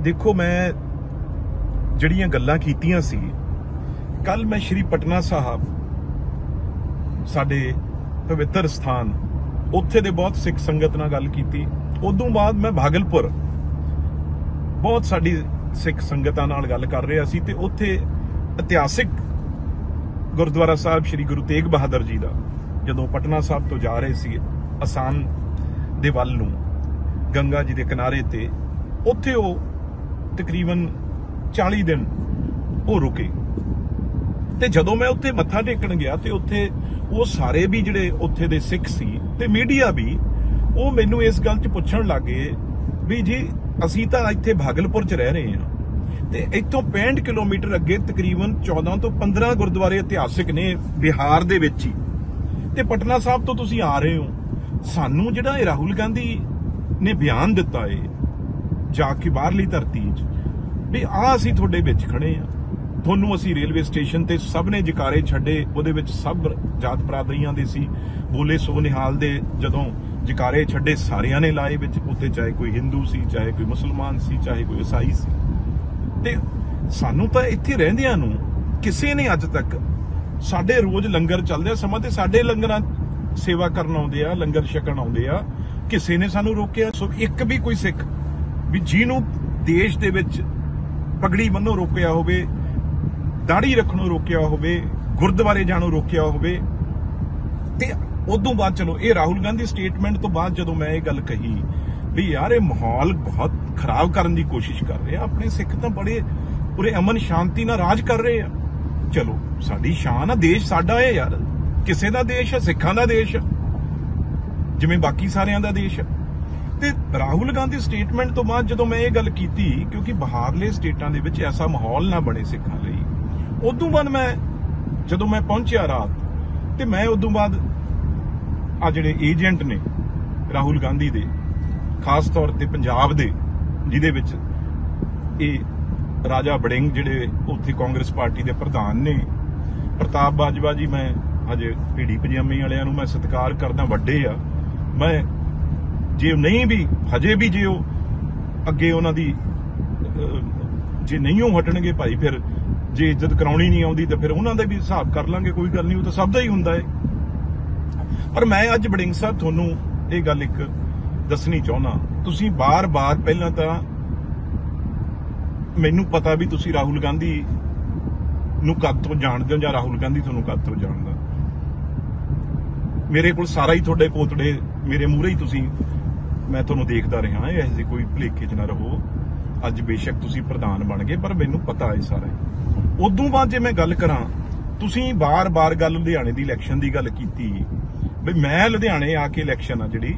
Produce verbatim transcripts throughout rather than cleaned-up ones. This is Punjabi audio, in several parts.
देखो मैं ਜਿਹੜੀਆਂ ਗੱਲਾਂ ਕੀਤੀਆਂ ਸੀ ਕੱਲ ਮੈਂ ਸ਼੍ਰੀ ਪਟਨਾ ਸਾਹਿਬ ਸਾਡੇ ਪਵਿੱਤਰ ਸਥਾਨ ਉੱਥੇ ਦੇ ਬਹੁਤ ਸਿੱਖ ਸੰਗਤ ਨਾਲ ਗੱਲ ਕੀਤੀ। ਉਦੋਂ ਬਾਅਦ ਮੈਂ ਭਾਗਲਪੁਰ ਬਹੁਤ ਸਾਡੀ ਸਿੱਖ ਸੰਗਤਾਂ ਨਾਲ ਗੱਲ ਕਰ ਰਿਹਾ ਸੀ ਤੇ ਉੱਥੇ ਇਤਿਹਾਸਿਕ ਗੁਰਦੁਆਰਾ ਸਾਹਿਬ ਸ਼੍ਰੀ ਗੁਰੂ ਤੇਗ ਬਹਾਦਰ ਜੀ ਦਾ ਜਦੋਂ ਪਟਨਾ ਸਾਹਿਬ ਤੋਂ ਜਾ ਰਹੇ ਸੀ ਅਸਾਮ ਦੇ ਵੱਲ ਨੂੰ ਗੰਗਾ ਜੀ ਦੇ ਕਿਨਾਰੇ ਤੇ ਉੱਥੇ ਉਹ ਤਕਰੀਬਨ ਚਾਲੀ ਦਿਨ ਉਹ ਰੁਕੇ ਤੇ ਜਦੋਂ ਮੈਂ ਉੱਥੇ ਮੱਥਾ ਟੇਕਣ ਗਿਆ ਤੇ ਉੱਥੇ ਉਹ ਸਾਰੇ ਵੀ ਜਿਹੜੇ ਉੱਥੇ ਦੇ ਸਿੱਖ ਸੀ ਤੇ ਮੀਡੀਆ ਵੀ ਉਹ ਮੈਨੂੰ ਇਸ ਗੱਲ 'ਚ ਪੁੱਛਣ ਲੱਗੇ ਵੀ ਜੀ ਅਸੀਂ ਤਾਂ ਇੱਥੇ ਭਾਗਲਪੁਰ 'ਚ ਰਹਿ ਰਹੇ ਹਾਂ ਤੇ ਇੱਥੋਂ ਪੈਂਹਠ ਕਿਲੋਮੀਟਰ ਅੱਗੇ ਤਕਰੀਬਨ ਚੌਦਾਂ ਤੋਂ ਪੰਦਰਾਂ ਗੁਰਦੁਆਰੇ ਇਤਿਹਾਸਿਕ ਨੇ ਬਿਹਾਰ ਦੇ ਵਿੱਚ ਹੀ ਤੇ ਪਟਨਾ ਸਾਹਿਬ ਤੋਂ ਤੁਸੀਂ ਆ ਰਹੇ ਹੋ। ਸਾਨੂੰ ਜਿਹੜਾ ਇਹ ਰਾਹੁਲ ਗਾਂਧੀ ਨੇ ਬਿਆਨ ਦਿੱਤਾ ਏ ਜਾ ਕੇ ਬਾਹਰਲੀ ਧਰਤੀ 'ਚ ਵੀ ਆ ਅਸੀਂ ਤੁਹਾਡੇ ਵਿੱਚ ਖੜੇ ਆ, ਤੁਹਾਨੂੰ ਅਸੀਂ ਰੇਲਵੇ ਸਟੇਸ਼ਨ ਤੇ ਸਭ ਨੇ ਜਕਾਰੇ ਛੱਡੇ, ਉਹਦੇ ਵਿੱਚ ਸਭ ਜਾਤ ਬਰਾਦਰੀਆਂ ਦੇ ਸੀ, ਬੋਲੇ ਸੋ ਨਿਹਾਲ ਦੇ ਜਦੋਂ ਜਕਾਰੇ ਛੱਡੇ ਸਾਰਿਆਂ ਨੇ ਲਾਏ ਵਿੱਚ, ਉੱਤੇ ਚਾਹੇ ਕੋਈ ਹਿੰਦੂ ਸੀ, ਚਾਹੇ ਕੋਈ ਮੁਸਲਮਾਨ ਸੀ, ਚਾਹੇ ਕੋਈ ਈਸਾਈ ਸੀ। ਤੇ ਸਾਨੂੰ ਤਾਂ ਇੱਥੇ ਰਹਿੰਦਿਆਂ ਨੂੰ ਕਿਸੇ ਨੇ ਅੱਜ ਤੱਕ ਸਾਡੇ ਰੋਜ਼ ਲੰਗਰ ਚੱਲਦੇ ਸਮਾਂ ਤੇ ਸਾਡੇ ਲੰਗਰਾਂ ਸੇਵਾ ਕਰਨ ਆਉਂਦੇ ਆ, ਲੰਗਰ ਛਕਣ ਆਉਂਦੇ ਆ, ਕਿਸੇ ਨੇ ਸਾਨੂੰ ਰੋਕਿਆ। ਸੋ ਇੱਕ ਵੀ ਕੋਈ ਸਿੱਖ ਵੀ ਜਿਹਨੂੰ ਦੇਸ਼ ਦੇ ਵਿੱਚ ਪਗੜੀ ਬੰਨੋ ਰੋਕਿਆ ਹੋਵੇ, ਦਾੜੀ ਰੱਖਣੋਂ ਰੋਕਿਆ ਹੋਵੇ, ਗੁਰਦੁਆਰੇ ਜਾਣੋਂ ਰੋਕਿਆ ਹੋਵੇ। ਤੇ ਉਦੋਂ ਬਾਅਦ ਚਲੋ ਇਹ ਰਾਹੁਲ ਗਾਂਧੀ ਸਟੇਟਮੈਂਟ ਤੋਂ ਬਾਅਦ ਜਦੋਂ ਮੈਂ ਇਹ ਗੱਲ ਕਹੀ ਵੀ ਯਾਰ ਇਹ ਮਾਹੌਲ ਬਹੁਤ ਖਰਾਬ ਕਰਨ ਦੀ ਕੋਸ਼ਿਸ਼ ਕਰ ਰਹੇ ਆ, ਆਪਣੇ ਸਿੱਖ ਤਾਂ ਬੜੇ ਪੂਰੇ ਅਮਨ ਸ਼ਾਂਤੀ ਨਾਲ ਰਾਜ ਕਰ ਰਹੇ ਆ। ਚਲੋ ਸਾਡੀ ਸ਼ਾਨ ਆ, ਦੇਸ਼ ਸਾਡਾ ਹੈ ਯਾਰ, ਕਿਸੇ ਦਾ ਦੇਸ਼ ਹੈ, ਸਿੱਖਾਂ ਦਾ ਦੇਸ਼ ਹੈ ਜਿਵੇਂ ਬਾਕੀ ਸਾਰਿਆਂ ਦਾ ਦੇਸ਼ ਹੈ। ਤੇ ਰਾਹੁਲ ਗਾਂਧੀ ਸਟੇਟਮੈਂਟ ਤੋਂ ਬਾਅਦ ਜਦੋਂ ਮੈਂ ਇਹ ਗੱਲ ਕੀਤੀ ਕਿਉਂਕਿ ਬਾਹਰਲੇ ਸਟੇਟਾਂ ਦੇ ਵਿੱਚ ਐਸਾ ਮਾਹੌਲ ਨਾ ਬਣੇ ਸਿੱਖਾਂ ਲਈ, ਉਦੋਂ ਬਾਅਦ ਮੈਂ ਜਦੋਂ ਮੈਂ ਪਹੁੰਚਿਆ ਰਾਤ ਤੇ ਮੈਂ ਉਦੋਂ ਬਾਅਦ ਆ ਜਿਹੜੇ ਏਜੰਟ ਨੇ ਰਾਹੁਲ ਗਾਂਧੀ ਦੇ ਖਾਸ ਤੌਰ ਤੇ ਪੰਜਾਬ ਦੇ ਜਿਹਦੇ ਵਿੱਚ ਇਹ ਰਾਜਾ ਬੜਿੰਗ ਜਿਹੜੇ ਉੱਥੇ ਕਾਂਗਰਸ ਪਾਰਟੀ ਦੇ ਪ੍ਰਧਾਨ ਨੇ, ਪ੍ਰਤਾਪ ਬਾਜਵਾ ਜੀ, ਮੈਂ ਹਜੇ ਪੀੜੀ ਪਜਾਮੀ ਵਾਲਿਆਂ ਨੂੰ ਮੈਂ ਸਤਿਕਾਰ ਕਰਦਾ, ਵੱਡੇ ਆ, ਮੈਂ ਜੇ ਨਹੀਂ ਵੀ ਹਜੇ ਵੀ ਜੇ ਉਹ ਅੱਗੇ ਉਹਨਾਂ ਦੀ ਜੇ ਨਹੀਂ ਉਹ ਹਟਣਗੇ ਭਾਈ, ਫਿਰ ਜੇ ਇੱਜ਼ਤ ਕਰਾਉਣੀ ਨਹੀਂ ਆਉਂਦੀ ਤਾਂ ਫਿਰ ਉਹਨਾਂ ਦਾ ਵੀ ਹਿਸਾਬ ਕਰ ਲਾਂਗੇ, ਕੋਈ ਗੱਲ ਨਹੀਂ, ਉਹ ਤਾਂ ਸਭ ਦਾ ਹੀ ਹੁੰਦਾ ਹੈ। ਪਰ ਮੈਂ ਅੱਜ ਬੜਿੰਗ ਸਾਹਿਬ ਤੁਹਾਨੂੰ ਇਹ ਗੱਲ ਇੱਕ ਦੱਸਣੀ ਚਾਹੁੰਦਾ, ਤੁਸੀਂ ਬਾਰ-ਬਾਰ ਪਹਿਲਾਂ ਤਾਂ ਮੈਨੂੰ ਪਤਾ ਵੀ ਤੁਸੀਂ ਰਾਹੁਲ ਗਾਂਧੀ ਨੂੰ ਕਦ ਤੋਂ ਜਾਣਦੇ ਹੋ ਜਾਂ ਰਾਹੁਲ ਗਾਂਧੀ ਤੁਹਾਨੂੰ ਕਦ ਤੋਂ ਜਾਣਦਾ, ਮੇਰੇ ਕੋਲ ਸਾਰਾ ਹੀ ਤੁਹਾਡੇ ਪੋਤੜੇ ਮੇਰੇ ਮੂਹਰੇ ਹੀ ਤੁਸੀਂ ਮੈਂ ਤੁਹਾਨੂੰ ਦੇਖਦਾ ਰਿਹਾ, ਇਹ ਜਿਹੀ ਕੋਈ ਭੁਲੇਖੇ 'ਚ ਨਾ ਰਹੋ। ਅੱਜ ਬੇਸ਼ੱਕ ਤੁਸੀਂ ਪ੍ਰਧਾਨ ਬਣ ਗਏ ਪਰ ਮੈਨੂੰ ਪਤਾ ਹੈ ਸਾਰਾ। ਉਦੋਂ ਬਾਅਦ ਜੇ ਮੈਂ ਗੱਲ ਕਰਾਂ, ਤੁਸੀਂ ਬਾਰ-ਬਾਰ ਗੱਲ ਲੁਧਿਆਣੇ ਦੀ ਇਲੈਕਸ਼ਨ ਦੀ ਗੱਲ ਕੀਤੀ ਵੀ ਮੈਂ ਲੁਧਿਆਣੇ ਆ ਕੇ ਇਲੈਕਸ਼ਨ ਆ ਜਿਹੜੀ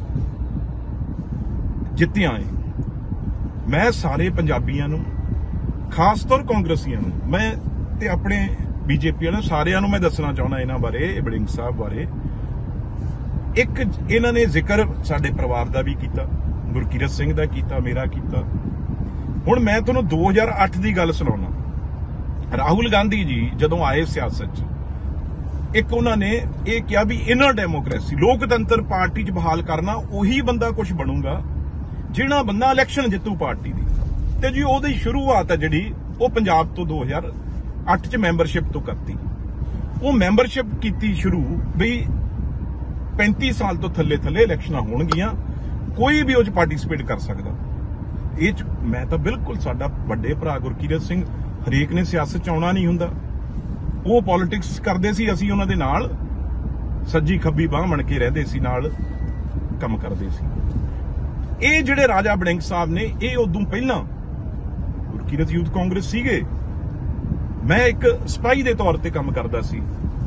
ਜਿੱਤਿਆ ਹੈ, ਮੈਂ ਸਾਰੇ ਪੰਜਾਬੀਆਂ ਨੂੰ ਖਾਸ ਤੌਰ ਕਾਂਗਰਸੀਆਂ ਨੂੰ ਮੈਂ ਤੇ ਆਪਣੇ ਬੀਜੇਪੀ ਵਾਲਿਆਂ ਸਾਰਿਆਂ ਨੂੰ ਮੈਂ ਦੱਸਣਾ ਚਾਹੁੰਦਾ ਇਹਨਾਂ ਬਾਰੇ, ਬੜਿੰਗ ਸਾਹਿਬ ਬਾਰੇ। ਇੱਕ ਇਹਨਾਂ ਨੇ ਜ਼ਿਕਰ ਸਾਡੇ ਪਰਿਵਾਰ ਦਾ ਵੀ ਕੀਤਾ, ਗੁਰਕੀਰਤ ਸਿੰਘ ਦਾ ਕੀਤਾ, ਮੇਰਾ ਕੀਤਾ। ਹੁਣ ਮੈਂ ਤੁਹਾਨੂੰ ਦੋ ਹਜ਼ਾਰ ਅੱਠ ਦੀ ਗੱਲ ਸੁਣਾਉਣਾ। ਰਾਹੁਲ ਗਾਂਧੀ ਜੀ ਜਦੋਂ ਆਏ ਸਿਆਸਤ 'ਚ, ਇੱਕ ਉਹਨਾਂ ਨੇ ਇਹ ਕਿਹਾ ਵੀ ਇਨਰ ਡੈਮੋਕ੍ਰੇਸੀ, ਲੋਕਤੰਤਰ ਪਾਰਟੀ 'ਚ ਬਹਾਲ ਕਰਨਾ, ਉਹੀ ਬੰਦਾ ਕੁਝ ਬਣੂਗਾ ਜਿਹੜਾ ਬੰਦਾ ਇਲੈਕਸ਼ਨ ਜਿੱਤੂ ਪਾਰਟੀ ਦੀ। ਤੇ ਜੀ ਉਹਦੀ ਸ਼ੁਰੂਆਤ ਹੈ ਜਿਹੜੀ ਉਹ ਪੰਜਾਬ ਤੋਂ ਦੋ ਹਜ਼ਾਰ ਅੱਠ 'ਚ ਮੈਂਬਰਸ਼ਿਪ ਤੋਂ ਕਰਤੀ। ਉਹ ਮੈਂਬਰਸ਼ਿਪ ਕੀਤੀ ਸ਼ੁਰੂ ਵੀ ਪੈਂਤੀ ਸਾਲ ਤੋਂ ਥੱਲੇ ਥੱਲੇ ਇਲੈਕਸ਼ਨਾਂ ਹੋਣਗੀਆਂ, ਕੋਈ ਵੀ ਉਹ 'ਚ ਪਾਰਟਿਸਿਪੇਟ ਕਰ ਸਕਦਾ। ਇਹ 'ਚ ਮੈਂ ਤਾਂ ਬਿਲਕੁਲ, ਸਾਡਾ ਵੱਡੇ ਭਰਾ ਗੁਰਕੀਰਤ ਸਿੰਘ, ਹਰੇਕ ਨੇ ਸਿਆਸਤ 'ਚ ਆਉਣਾ ਨਹੀਂ ਹੁੰਦਾ, ਉਹ ਪੋਲਿਟਿਕਸ ਕਰਦੇ ਸੀ, ਅਸੀਂ ਉਹਨਾਂ ਦੇ ਨਾਲ ਸੱਜੀ ਖੱਬੀ ਬਾਹ ਬਣ ਕੇ ਰਹਿੰਦੇ ਸੀ, ਨਾਲ ਕੰਮ ਕਰਦੇ ਸੀ। ਇਹ ਜਿਹੜੇ ਰਾਜਾ ਬੜਿੰਗ ਸਾਹਿਬ ਨੇ, ਇਹ ਉਦੋਂ ਪਹਿਲਾਂ ਗੁਰਕੀਰਤ ਯੂਥ ਕਾਂਗਰਸ ਸੀਗੇ, ਮੈਂ ਇੱਕ ਸਿਪਾਹੀ ਦੇ ਤੌਰ ਤੇ ਕੰਮ ਕਰਦਾ ਸੀ,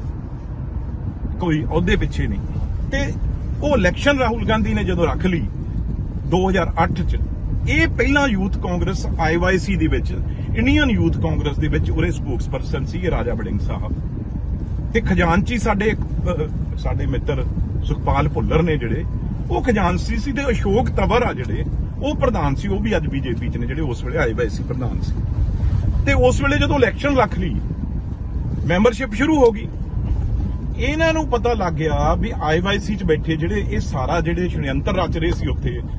ਕੋਈ ਅਹੁਦੇ ਪਿੱਛੇ ਨਹੀਂ। ਤੇ ਉਹ ਇਲੈਕਸ਼ਨ ਰਾਹੁਲ ਗਾਂਧੀ ਨੇ ਜਦੋਂ ਰੱਖ ਲਈ ਦੋ ਹਜ਼ਾਰ ਅੱਠ 'ਚ, ਇਹ ਪਹਿਲਾਂ youth Congress I Y C ਦੇ ਵਿੱਚ, ਇੰਡੀਅਨ ਯੂਥ ਕਾਂਗਰਸ ਦੇ ਵਿੱਚ ਉਹਦੇ ਸਪੋਕਸਪਰਸਨ ਸੀ ਰਾਜਾ ਬੜਿੰਗ ਸਾਹਿਬ। ਤੇ ਖਜ਼ਾਨਚੀ ਸਾਡੇ ਸਾਡੇ ਮਿੱਤਰ ਸੁਖਪਾਲ ਭੁੱਲਰ ਨੇ ਜਿਹੜੇ, ਉਹ ਖਜ਼ਾਨਚੀ ਸੀ। ਤੇ ਅਸ਼ੋਕ ਤਵਰ ਆ ਜਿਹੜੇ ਉਹ ਪ੍ਰਧਾਨ ਸੀ, ਉਹ ਵੀ ਅੱਜ ਬੀਜੇਪੀ 'ਚ ਨੇ, ਜਿਹੜੇ ਉਸ ਵੇਲੇ ਆਈ ਵਾਈ ਸੀ ਪ੍ਰਧਾਨ ਸੀ। ਤੇ ਉਸ ਵੇਲੇ ਜਦੋਂ ਇਲੈਕਸ਼ਨ ਰੱਖ ਲਈ, ਮੈਂਬਰਸ਼ਿਪ ਸ਼ੁਰੂ ਹੋ ਗਈ, ਇਹਨਾਂ ਨੂੰ ਪਤਾ ਲੱਗ ਗਿਆ ਵੀ ਆਈ ਵਾਈ ਸੀ 'ਚ ਬੈਠੇ ਜਿਹੜੇ ਇਹ ਸਾਰਾ ਜਿਹੜੇ ਸ਼ੜਯੰਤਰ ਰਚ ਰਹੇ ਸੀ ਉੱਥੇ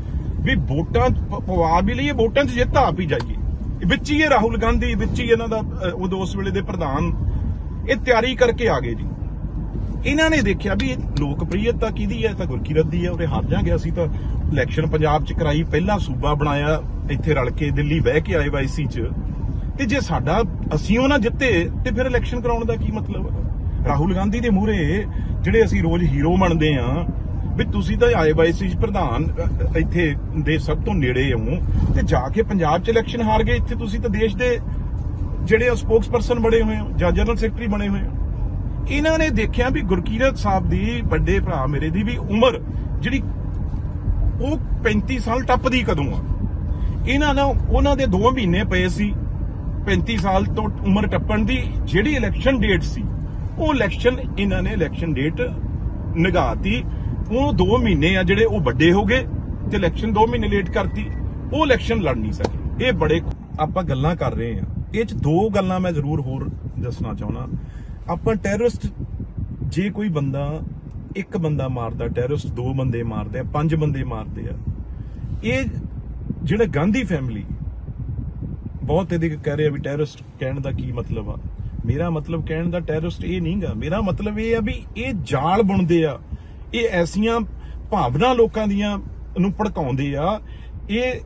ਵੀ ਵੋਟਾਂ ਪਵਾ ਵੀ ਲਈਏ, ਵੋਟਾਂ 'ਚ ਜਿੱਤ ਆਪ ਹੀ ਜਾਈਏ। ਵਿੱਚ ਹੀ ਇਹ ਰਾਹੁਲ ਗਾਂਧੀ, ਵਿੱਚ ਹੀ ਇਹਨਾਂ ਦਾ ਉਦੋਂ ਉਸ ਵੇਲੇ ਦੇ ਪ੍ਰਧਾਨ ਇਹ ਤਿਆਰੀ ਕਰਕੇ ਆ ਗਏ ਜੀ। ਇਹਨਾਂ ਨੇ ਦੇਖਿਆ ਵੀ ਲੋਕਪ੍ਰਿਯਤਾ ਕਿਹਦੀ ਹੈ, ਤਾਂ ਗੁਰਕੀਰਤ ਦੀ ਹੈ, ਉਹਦੇ ਹਾਰ ਜਾਗੇ। ਅਸੀਂ ਤਾਂ ਇਲੈਕਸ਼ਨ ਪੰਜਾਬ 'ਚ ਕਰਾਈ, ਪਹਿਲਾ ਸੂਬਾ ਬਣਾਇਆ, ਇੱਥੇ ਰਲ ਕੇ ਦਿੱਲੀ ਬਹਿ ਕੇ ਆਏ ਵਾਈਸੀ 'ਚ, ਤੇ ਜੇ ਸਾਡਾ ਅਸੀਂ ਉਹ ਨਾ ਜਿੱਤੇ ਤੇ ਫਿਰ ਇਲੈਕਸ਼ਨ ਕਰਾਉਣ ਦਾ ਕੀ ਮਤਲਬ ਹੈ? ਰਾਹੁਲ ਗਾਂਧੀ ਦੇ ਮੂਹਰੇ ਜਿਹੜੇ ਅਸੀਂ ਰੋਜ਼ ਹੀਰੋ ਮੰਨਦੇ ਆ ਵੀ ਤੁਸੀਂ ਤਾਂ ਆਏ ਵਾਈਸੀ 'ਚ ਪ੍ਰਧਾਨ ਇੱਥੇ ਦੇ ਸਭ ਤੋਂ ਨੇੜੇ ਹੋ, ਤੇ ਜਾ ਕੇ ਪੰਜਾਬ 'ਚ ਇਲੈਕਸ਼ਨ ਹਾਰ ਗਏ। ਇੱਥੇ ਤੁਸੀਂ ਤਾਂ ਦੇਸ਼ ਦੇ ਜਿਹੜੇ ਸਪੋਕਸ ਪਰਸਨ ਬਣੇ ਹੋਏ ਹੋ ਜਾਂ ਜਨਰਲ ਸੈਕਟਰੀ ਬਣੇ ਹੋਏ ਹੋ। ਇਹਨਾਂ ਨੇ ਦੇਖਿਆ ਵੀ ਗੁਰਕੀਰਤ ਸਾਹਿਬ ਦੀ, ਵੱਡੇ ਭਰਾ ਮੇਰੇ ਦੀ ਵੀ ਉਮਰ ਜਿਹੜੀ ਉਹ ਪੈਂਤੀ ਸਾਲ ਟੱਪਦੀ ਕਦੋਂ ਆ। ਇਹਨਾਂ ਨਾਲ ਉਹਨਾਂ ਦੇ ਦੋ ਮਹੀਨੇ ਪਏ ਸੀ ਪੈਂਤੀ ਸਾਲ ਤੋਂ ਉਮਰ ਟੱਪਣ ਦੀ। ਜਿਹੜੀ ਇਲੈਕਸ਼ਨ ਡੇਟ ਸੀ ਉਹ ਇਲੈਕਸ਼ਨ ਇਹਨਾਂ ਨੇ ਇਲੈਕਸ਼ਨ ਡੇਟ ਨਿਗਾਤੀ। ਉਹ ਦੋ ਮਹੀਨੇ ਆ ਜਿਹੜੇ ਉਹ ਵੱਡੇ ਹੋ ਗਏ ਤੇ ਇਲੈਕਸ਼ਨ ਦੋ ਮਹੀਨੇ ਲੇਟ ਕਰਤੀ, ਉਹ ਇਲੈਕਸ਼ਨ ਲੜ ਨਹੀਂ ਸਕੇ। ਇਹ ਬੜੇ ਆਪਾਂ ਗੱਲਾਂ ਕਰ ਰਹੇ ਆ, ਇਹ 'ਚ ਦੋ ਗੱਲਾਂ ਮੈਂ ਜ਼ਰੂਰ ਹੋਰ ਦੱਸਣਾ ਚਾਹੁੰਦਾ। ਆਪਾਂ ਟੈਰਰਿਸਟ, ਜੇ ਕੋਈ ਬੰਦਾ ਇੱਕ ਬੰਦਾ ਮਾਰਦਾ, ਟੈਰਰਿਸਟ ਦੋ ਬੰਦੇ ਮਾਰਦੇ ਆ, ਪੰਜ ਬੰਦੇ ਮਾਰਦੇ ਆ। ਇਹ ਜਿਹੜੇ ਗਾਂਧੀ ਫੈਮਿਲੀ ਬਹੁਤ ਇਹਦੇ ਕਹਿ ਰਹੇ ਆ ਵੀ ਟੈਰਰਿਸਟ ਕਹਿਣ ਦਾ ਕੀ ਮਤਲਬ ਆ। ਮੇਰਾ ਮਤਲਬ ਕਹਿਣ ਦਾ ਟੈਰਰਿਸਟ ਇਹ ਨਹੀਂਗਾ। ਮੇਰਾ ਮਤਲਬ ਇਹ ਆ ਵੀ ਇਹ ਜਾਲ ਬੁਣਦੇ ਆ, ਇਹ ਐਸੀਆਂ ਭਾਵਨਾ ਲੋਕਾਂ ਦੀਆਂ ਨੂੰ ਭੜਕਾਉਂਦੇ ਆ, ਇਹ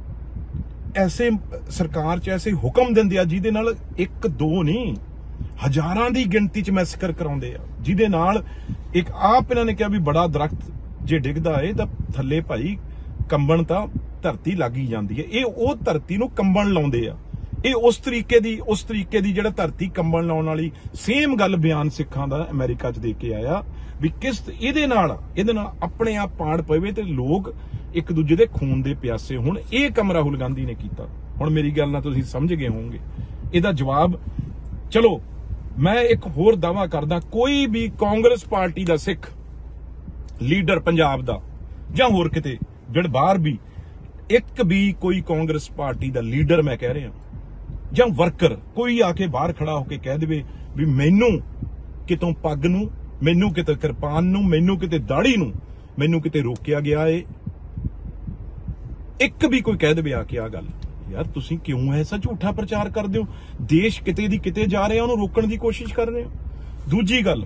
ਐਸੇ ਸਰਕਾਰ 'ਚ ਐਸੇ ਹੁਕਮ ਦਿੰਦੇ ਆ ਜਿਹਦੇ ਨਾਲ ਇੱਕ ਦੋ ਨਹੀਂ ਹਜ਼ਾਰਾਂ ਦੀ ਗਿਣਤੀ 'ਚ ਮੈਸਕਰ ਕਰਾਉਂਦੇ ਆ, ਜਿਹਦੇ ਨਾਲ ਇੱਕ ਆਪ ਇਹਨਾਂ ਨੇ ਕਿਹਾ ਵੀ ਬੜਾ ਦਰਖਤ ਜੇ ਡਿੱਗਦਾ ਏ ਤਾਂ ਥੱਲੇ ਭਾਈ ਕੰਬਣ ਤਾਂ ਧਰਤੀ ਲੱਗ ਹੀ ਜਾਂਦੀ ਹੈ। ਇਹ ਉਹ ਧਰਤੀ ਨੂੰ ਕੰਬਣ ਲਾਉਂਦੇ ਆ। ਇਹ ਉਸ ਤਰੀਕੇ ਦੀ ਉਸ ਤਰੀਕੇ ਦੀ ਜਿਹੜਾ ਧਰਤੀ ਕੰਬਣ ਲਾਉਣ ਵਾਲੀ ਸੇਮ ਗੱਲ ਬਿਆਨ ਸਿੱਖਾਂ ਦਾ ਅਮਰੀਕਾ 'ਚ ਦੇ ਕੇ ਆਇਆ ਵੀ ਕਿਸ ਇਹਦੇ ਨਾਲ ਇਹਦੇ ਨਾਲ ਆਪਣੇ ਆਪ ਪਾੜ ਪਵੇ ਤੇ ਲੋਕ ਇੱਕ ਦੂਜੇ ਦੇ ਖੂਨ ਦੇ ਪਿਆਸੇ ਹੋਣ। ਇਹ ਕੰਮ ਰਾਹੁਲ ਗਾਂਧੀ ਨੇ ਕੀਤਾ। ਹੁਣ ਮੇਰੀ ਗੱਲ ਨਾਲ ਤੁਸੀਂ ਸਮਝ ਗਏ ਹੋਵੋਗੇ ਇਹਦਾ ਜਵਾਬ। ਚਲੋ ਮੈਂ ਇੱਕ ਹੋਰ ਦਾਅਵਾ ਕਰਦਾ, ਕੋਈ ਵੀ ਕਾਂਗਰਸ ਪਾਰਟੀ ਦਾ ਸਿੱਖ ਲੀਡਰ ਪੰਜਾਬ ਦਾ ਜਾਂ ਹੋਰ ਕਿਤੇ ਜਿਹੜੇ ਬਾਹਰ ਵੀ, ਇੱਕ ਵੀ ਕੋਈ ਕਾਂਗਰਸ ਪਾਰਟੀ ਦਾ ਲੀਡਰ ਮੈਂ ਕਹਿ ਰਿਹਾ ਜਾਂ ਵਰਕਰ ਕੋਈ ਆ ਕੇ ਬਾਹਰ ਖੜਾ ਹੋ ਕੇ ਕਹਿ ਦੇਵੇ ਵੀ ਮੈਨੂੰ ਕਿਤੋਂ ਪੱਗ ਨੂੰ, ਮੈਨੂੰ ਕਿਤੇ ਕਿਰਪਾਨ ਨੂੰ, ਮੈਨੂੰ ਕਿਤੇ ਦਾੜੀ ਨੂੰ, ਮੈਨੂੰ ਕਿਤੇ ਰੋਕਿਆ ਗਿਆ ਏ, ਇੱਕ ਵੀ ਕੋਈ ਕਹਿ ਦੇਵੇ ਆ ਕੇ ਆ ਗੱਲ, ਯਾਰ ਤੁਸੀਂ ਕਿਉਂ ਐਸਾ ਝੂਠਾ ਪ੍ਰਚਾਰ ਕਰਦੇ ਹੋ? ਦੇਸ਼ ਕਿਤੇ ਦੀ ਕਿਤੇ ਜਾ ਰਿਹਾ, ਉਹਨੂੰ ਰੋਕਣ ਦੀ ਕੋਸ਼ਿਸ਼ ਕਰ ਰਹੇ ਹੋ। ਦੂਜੀ ਗੱਲ,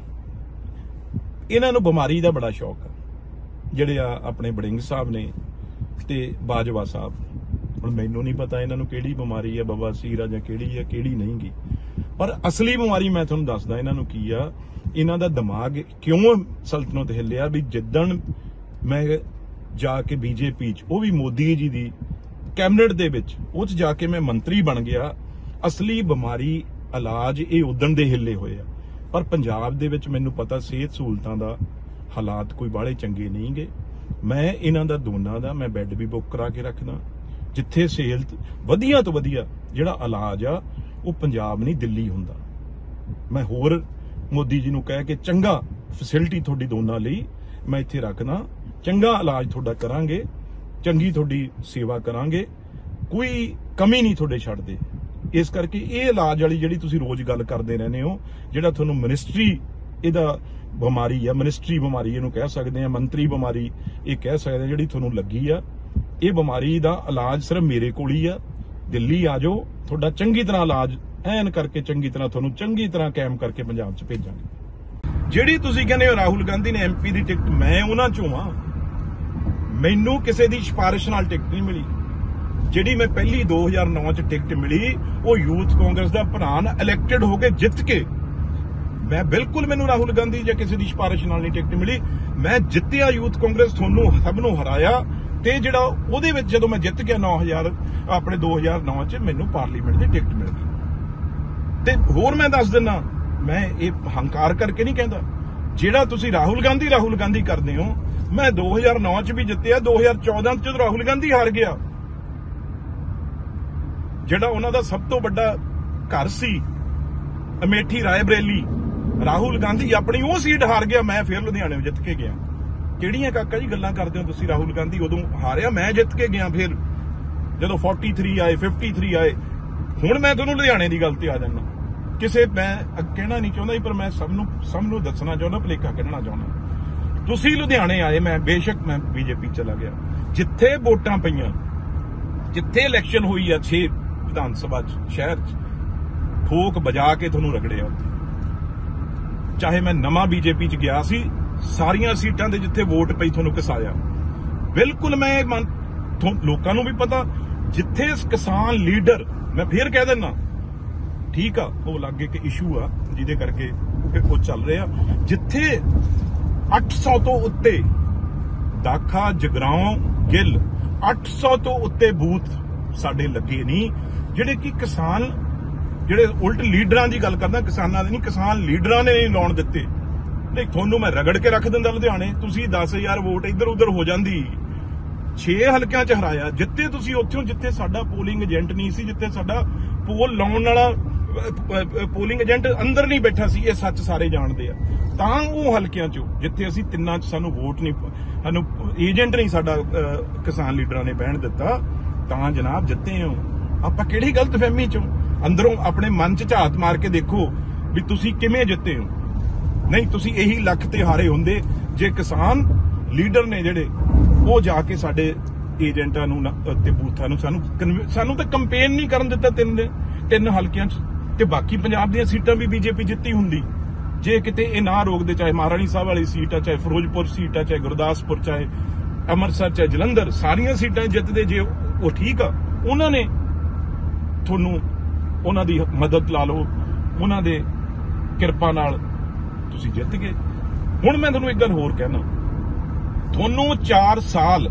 ਇਹਨਾਂ ਨੂੰ ਬਿਮਾਰੀ ਦਾ ਬੜਾ ਸ਼ੌਕ ਆ, ਜਿਹੜੇ ਆ ਆਪਣੇ ਬੜਿੰਗ ਸਾਹਿਬ ਨੇ ਤੇ ਬਾਜਵਾ ਸਾਹਿਬ। ਹੁਣ ਮੈਨੂੰ ਨਹੀਂ ਪਤਾ ਇਹਨਾਂ ਨੂੰ ਕਿਹੜੀ ਬਿਮਾਰੀ ਆ, ਬਵਾਸੀਰ ਆ ਜਾਂ ਕਿਹੜੀ ਆ ਕਿਹੜੀ ਨਹੀਂ ਗੀ, ਪਰ ਅਸਲੀ ਬਿਮਾਰੀ ਮੈਂ ਤੁਹਾਨੂੰ ਦੱਸਦਾ ਇਹਨਾਂ ਨੂੰ ਕੀ ਆ। ਇਹਨਾਂ ਦਾ ਦਿਮਾਗ ਕਿਉਂ ਸਲਤਨਤ ਹਿੱਲਿਆ ਵੀ ਜਿੱਦਣ ਮੈਂ ਜਾ ਕੇ ਬੀਜੇਪੀ 'ਚ, ਉਹ ਵੀ ਮੋਦੀ ਜੀ ਦੀ ਕੈਬਨਿਟ ਦੇ ਵਿੱਚ, ਉਹ 'ਚ ਜਾ ਕੇ ਮੈਂ ਮੰਤਰੀ ਬਣ ਗਿਆ। ਅਸਲੀ ਬਿਮਾਰੀ ਇਲਾਜ ਇਹ ਉਦਣ ਦੇ ਹਿੱਲੇ ਹੋਏ ਆ। ਪਰ ਪੰਜਾਬ ਦੇ ਵਿੱਚ ਮੈਨੂੰ ਪਤਾ ਸਿਹਤ ਸਹੂਲਤਾਂ ਦਾ ਹਾਲਾਤ ਕੋਈ ਬਾਹਲੇ ਚੰਗੇ ਨਹੀਂ ਗੇ। ਮੈਂ ਇਹਨਾਂ ਦਾ ਦੋਨਾਂ ਦਾ ਮੈਂ ਬੈੱਡ ਵੀ ਬੁੱਕ ਕਰਾ ਕੇ ਰੱਖਦਾ, ਜਿੱਥੇ ਸਿਹਤ ਵਧੀਆ ਤੋਂ ਵਧੀਆ ਜਿਹੜਾ ਇਲਾਜ ਆ ਉਹ ਪੰਜਾਬ ਨਹੀਂ ਦਿੱਲੀ ਹੁੰਦਾ। ਮੈਂ ਹੋਰ ਮੋਦੀ ਜੀ ਨੂੰ ਕਹਿ ਕੇ ਚੰਗਾ ਫੈਸਿਲਿਟੀ ਤੁਹਾਡੀ ਦੋਨਾਂ ਲਈ ਮੈਂ ਇੱਥੇ ਰੱਖਦਾ, ਚੰਗਾ ਇਲਾਜ ਤੁਹਾਡਾ ਕਰਾਂਗੇ, ਚੰਗੀ ਤੁਹਾਡੀ ਸੇਵਾ ਕਰਾਂਗੇ, ਕੋਈ ਕਮੀ ਨਹੀਂ ਤੁਹਾਡੇ ਛੱਡਦੇ। ਇਸ ਕਰਕੇ ਇਹ ਇਲਾਜ ਵਾਲੀ ਜਿਹੜੀ ਤੁਸੀਂ ਰੋਜ਼ ਗੱਲ ਕਰਦੇ ਰਹਿੰਦੇ ਹੋ, ਜਿਹੜਾ ਤੁਹਾਨੂੰ ਮਿਨਿਸਟਰੀ ਇਹਦਾ ਬਿਮਾਰੀ ਆ, ਮਿਨਿਸਟਰੀ ਬਿਮਾਰੀ ਇਹਨੂੰ ਕਹਿ ਸਕਦੇ ਆ, ਮੰਤਰੀ ਬਿਮਾਰੀ ਇਹ ਕਹਿ ਸਕਦੇ ਆ, ਜਿਹੜੀ ਤੁਹਾਨੂੰ ਲੱਗੀ ਆ, ਇਹ ਬਿਮਾਰੀ ਦਾ ਇਲਾਜ ਸਿਰਫ ਮੇਰੇ ਕੋਲ ਹੀ ਆ। ਦਿੱਲੀ ਆ ਜਾਓ, ਤੁਹਾਡਾ ਚੰਗੀ ਤਰ੍ਹਾਂ ਇਲਾਜ ਐਨ ਕਰਕੇ ਚੰਗੀ ਤਰ੍ਹਾਂ ਤੁਹਾਨੂੰ ਚੰਗੀ ਤਰ੍ਹਾਂ ਕਾਇਮ ਕਰਕੇ ਪੰਜਾਬ 'ਚ ਭੇਜਾਂਗੇ। ਜਿਹੜੀ ਤੁਸੀਂ ਕਹਿੰਦੇ ਹੋ ਰਾਹੁਲ ਗਾਂਧੀ ਨੇ ਐਮਪੀ ਦੀ ਟਿਕਟ, ਮੈਂ ਉਹਨਾਂ ਚੋਂ ਆ। ਮੈਨੂੰ ਕਿਸੇ ਦੀ ਸਿਫਾਰਿਸ਼ ਨਾਲ ਟਿਕਟ ਨਹੀਂ ਮਿਲੀ। ਜਿਹੜੀ ਮੈਂ ਪਹਿਲੀ ਦੋ ਹਜ਼ਾਰ ਨੌ 'ਚ ਟਿਕਟ ਮਿਲੀ ਉਹ ਯੂਥ ਕਾਂਗਰਸ ਦਾ ਪ੍ਰਧਾਨ ਇਲੈਕਟਡ ਹੋ ਕੇ ਜਿੱਤ ਕੇ। ਮੈਂ ਬਿਲਕੁਲ ਮੈਨੂੰ ਰਾਹੁਲ ਗਾਂਧੀ ਜਾਂ ਕਿਸੇ ਦੀ ਸਿਫਾਰਿਸ਼ ਨਾਲ ਨਹੀਂ ਟਿਕਟ ਮਿਲੀ। ਮੈਂ ਜਿੱਤਿਆ ਯੂਥ ਕਾਂਗਰਸ, ਤੁਹਾਨੂੰ ਸਭ ਨੂੰ ਹਰਾਇਆ, ਤੇ ਜਿਹੜਾ ਉਹਦੇ ਵਿੱਚ ਜਦੋਂ ਮੈਂ ਜਿੱਤ ਗਿਆ ਨੌ ਹਜ਼ਾਰ ਆਪਣੇ ਦੋ ਹਜ਼ਾਰ ਨੌ 'ਚ ਮੈਨੂੰ ਪਾਰਲੀਮੈਂਟ ਦੀ ਟਿਕਟ ਮਿਲ ਗਈ। ਤੇ ਹੋਰ ਮੈਂ ਦੱਸ ਦਿੰਦਾ, ਮੈਂ ਇਹ ਹੰਕਾਰ ਕਰਕੇ ਨਹੀਂ ਕਹਿੰਦਾ। ਜਿਹੜਾ ਤੁਸੀਂ ਰਾਹੁਲ ਗਾਂਧੀ ਰਾਹੁਲ ਗਾਂਧੀ ਕਰਦੇ ਹੋ, ਮੈਂ ਦੋ ਹਜ਼ਾਰ ਨੌ 'ਚ ਵੀ ਜਿੱਤਿਆ, ਦੋ ਹਜ਼ਾਰ ਚੌਦਾਂ 'ਚ ਜਦੋਂ ਰਾਹੁਲ ਗਾਂਧੀ ਹਾਰ ਗਿਆ, ਜਿਹੜਾ ਉਹਨਾਂ ਦਾ ਸਭ ਤੋਂ ਵੱਡਾ ਘਰ ਸੀ ਅਮੇਠੀ ਰਾਏ ਬਰੇਲੀ, ਰਾਹੁਲ ਗਾਂਧੀ ਆਪਣੀ ਉਹ ਸੀਟ ਹਾਰ ਗਿਆ, ਮੈਂ ਫਿਰ ਲੁਧਿਆਣੇ ਜਿੱਤ ਕੇ ਗਿਆ। ਕਿਹੜੀਆਂ ਕਾਕਾ ਜੀ ਗੱਲਾਂ ਕਰਦੇ ਹੋ ਤੁਸੀਂ? ਰਾਹੁਲ ਗਾਂਧੀ ਉਦੋਂ ਹਾਰਿਆ, ਮੈਂ ਜਿੱਤ ਕੇ ਗਿਆ। ਫਿਰ ਜਦੋਂ ਤੈਂਤਾਲੀ ਆਏ, ਤਿੰਨ ਆਏ, ਹੁਣ ਮੈਂ ਤੁਹਾਨੂੰ ਲੁਧਿਆਣੇ ਦੀ ਗੱਲ ਤੇ ਆ ਜਾਣਾ। ਕਿਸੇ ਮੈਂ ਕਹਿਣਾ ਨਹੀਂ ਚਾਹੁੰਦਾ ਪਰ ਮੈਂ ਸਭ ਨੂੰ ਸਭ ਨੂੰ ਦੱਸਣਾ ਚਾਹੁੰਦਾ, ਭੁਲੇਖਾ ਕੱਢਣਾ ਚਾਹੁੰਦਾ। ਤੁਸੀਂ ਲੁਧਿਆਣੇ ਆਏ, ਮੈਂ ਬੇਸ਼ੱਕ ਮੈਂ ਬੀਜੇਪੀ ਚਲਾ ਗਿਆ, ਜਿੱਥੇ ਵੋਟਾਂ ਪਈਆਂ, ਜਿੱਥੇ ਇਲੈਕਸ਼ਨ ਹੋਈ ਆ ਛੇ ਵਿਧਾਨ ਸਭਾ ਚ ਸ਼ਹਿਰ ਚ, ਠੋਕ ਵਜਾ ਕੇ ਤੁਹਾਨੂੰ ਰਗੜਿਆ ਉੱਥੇ। ਚਾਹੇ ਮੈਂ ਨਵਾਂ ਬੀਜੇਪੀ ਚ ਗਿਆ ਸੀ, ਸਾਰੀਆਂ ਸੀਟਾਂ ਦੇ ਜਿੱਥੇ ਵੋਟ ਪਈ ਤੁਹਾਨੂੰ ਘਸਾਇਆ। ਬਿਲਕੁਲ ਮੈਂ ਮੰਨ, ਲੋਕਾਂ ਨੂੰ ਵੀ ਪਤਾ, ਜਿੱਥੇ ਕਿਸਾਨ ਲੀਡਰ, ਮੈਂ ਫੇਰ ਕਹਿ ਦਿੰਦਾ, ਠੀਕ ਆ ਉਹ ਲੱਗੇ ਕਿ ਇਸ਼ੂ ਆ ਜਿਹਦੇ ਕਰਕੇ ਉਹ ਚੱਲ ਰਿਹਾ, ਜਿੱਥੇ ਅੱਠ ਸੌ ਤੋਂ ਉੱਤੇ ਦਾਖਾ, ਜਗਰਾਉਂ, ਗਿੱਲ, ਅੱਠ ਸੌ ਤੋਂ ਉੱਤੇ ਬੂਥ ਸਾਡੇ ਲੱਗੇ ਨਹੀਂ, ਜਿਹੜੇ ਕਿ ਕਿਸਾਨ, ਜਿਹੜੇ ਉਲਟ ਲੀਡਰਾਂ ਦੀ ਗੱਲ ਕਰਦਾ, ਕਿਸਾਨਾਂ ਦੇ ਨਹੀਂ, ਕਿਸਾਨ ਲੀਡਰਾਂ ਨੇ ਨਹੀਂ ਲਾਉਣ ਦਿੱਤੇ। ਨਹੀਂ ਤੁਹਾਨੂੰ ਮੈਂ ਰਗੜ ਕੇ ਰੱਖ ਦਿੰਦਾ ਲੁਧਿਆਣੇ, ਤੁਸੀਂ ਦਸ ਹਜ਼ਾਰ ਵੋਟ ਇੱਧਰ ਉੱਧਰ ਹੋ ਜਾਂਦੀ। ਛੇ ਹਲਕਿਆਂ ਚ ਹਰਾਇਆ, ਜਿੱਥੇ ਤੁਸੀਂ ਉੱਥੋਂ ਜਿੱਥੇ ਸਾਡਾ ਪੋਲਿੰਗ ਏਜੰਟ ਨਹੀਂ ਸੀ, ਜਿੱਥੇ ਸਾਡਾ ਪੋਲ ਲਾਉਣ ਵਾਲਾ ਪੋਲਿੰਗ ਏਜੰਟ ਅੰਦਰ ਨਹੀਂ ਬੈਠਾ ਸੀ, ਇਹ ਸੱਚ ਸਾਰੇ ਜਾਣਦੇ ਆ। ਤਾਂ ਉਹ ਹਲਕਿਆਂ ਚੋਂ ਜਿੱਥੇ ਅਸੀਂ ਤਿੰਨਾਂ ਚ ਸਾਨੂੰ ਵੋਟ ਨਹੀਂ, ਸਾਨੂੰ ਏਜੰਟ ਨਹੀਂ ਸਾਡਾ ਕਿਸਾਨ ਲੀਡਰਾਂ ਨੇ ਬਹਿਣ ਦਿੱਤਾ, ਤਾਂ ਜਨਾਬ ਜਿੱਤੇ ਹੋ। ਆਪਾਂ ਕਿਹੜੀ ਗਲਤਫਹਿਮੀ ਚੋਂ, ਅੰਦਰੋਂ ਆਪਣੇ ਮਨ ਚ ਝਾਤ ਮਾਰ ਕੇ ਦੇਖੋ ਵੀ ਤੁਸੀਂ ਕਿਵੇਂ ਜਿੱਤੇ ਹੋ। ਨਹੀਂ ਤੁਸੀਂ ਇਹੀ ਲੱਖ ਤੇ ਹਾਰੇ ਹੁੰਦੇ ਜੇ ਕਿਸਾਨ ਲੀਡਰ ਨੇ ਜਿਹੜੇ ਉਹ ਜਾ ਕੇ ਸਾਡੇ ਏਜੰਟਾਂ ਨੂੰ ਤੇ ਬੂਥਾਂ ਨੂੰ ਸਾਨੂੰ ਸਾਨੂੰ ਤਾਂ ਕੰਪੇਨ ਨਹੀਂ ਕਰਨ ਦਿੱਤਾ ਤਿੰਨ ਤਿੰਨ ਹਲਕਿਆਂ 'ਚ, ਤੇ ਬਾਕੀ ਪੰਜਾਬ ਦੀਆਂ ਸੀਟਾਂ ਵੀ ਬੀਜੇਪੀ ਜਿੱਤੀ ਹੁੰਦੀ ਜੇ ਕਿਤੇ ਇਹ ਨਾ ਰੋਕਦੇ। ਚਾਹੇ ਮਹਾਰਾਣੀ ਸਾਹਿਬ ਵਾਲੀ ਸੀਟ ਆ, ਚਾਹੇ ਫਿਰੋਜ਼ਪੁਰ ਸੀਟ ਆ, ਚਾਹੇ ਗੁਰਦਾਸਪੁਰ, ਚਾਹੇ ਅੰਮ੍ਰਿਤਸਰ, ਚਾਹੇ ਜਲੰਧਰ, ਸਾਰੀਆਂ ਸੀਟਾਂ ਜਿੱਤਦੇ ਜੇ ਉਹ ਠੀਕ ਆ। ਉਹਨਾਂ ਨੇ ਤੁਹਾਨੂੰ ਉਹਨਾਂ ਦੀ ਮਦਦ ਲਾ ਲਓ, ਉਹਨਾਂ ਦੇ ਕਿਰਪਾ ਨਾਲ ਤੁਸੀਂ ਜਿੱਤ ਗਏ। ਹੁਣ ਮੈਂ ਤੁਹਾਨੂੰ ਇੱਕ ਗੱਲ ਹੋਰ ਕਹਿਣਾ, ਤੁਹਾਨੂੰ ਚਾਰ ਸਾਲ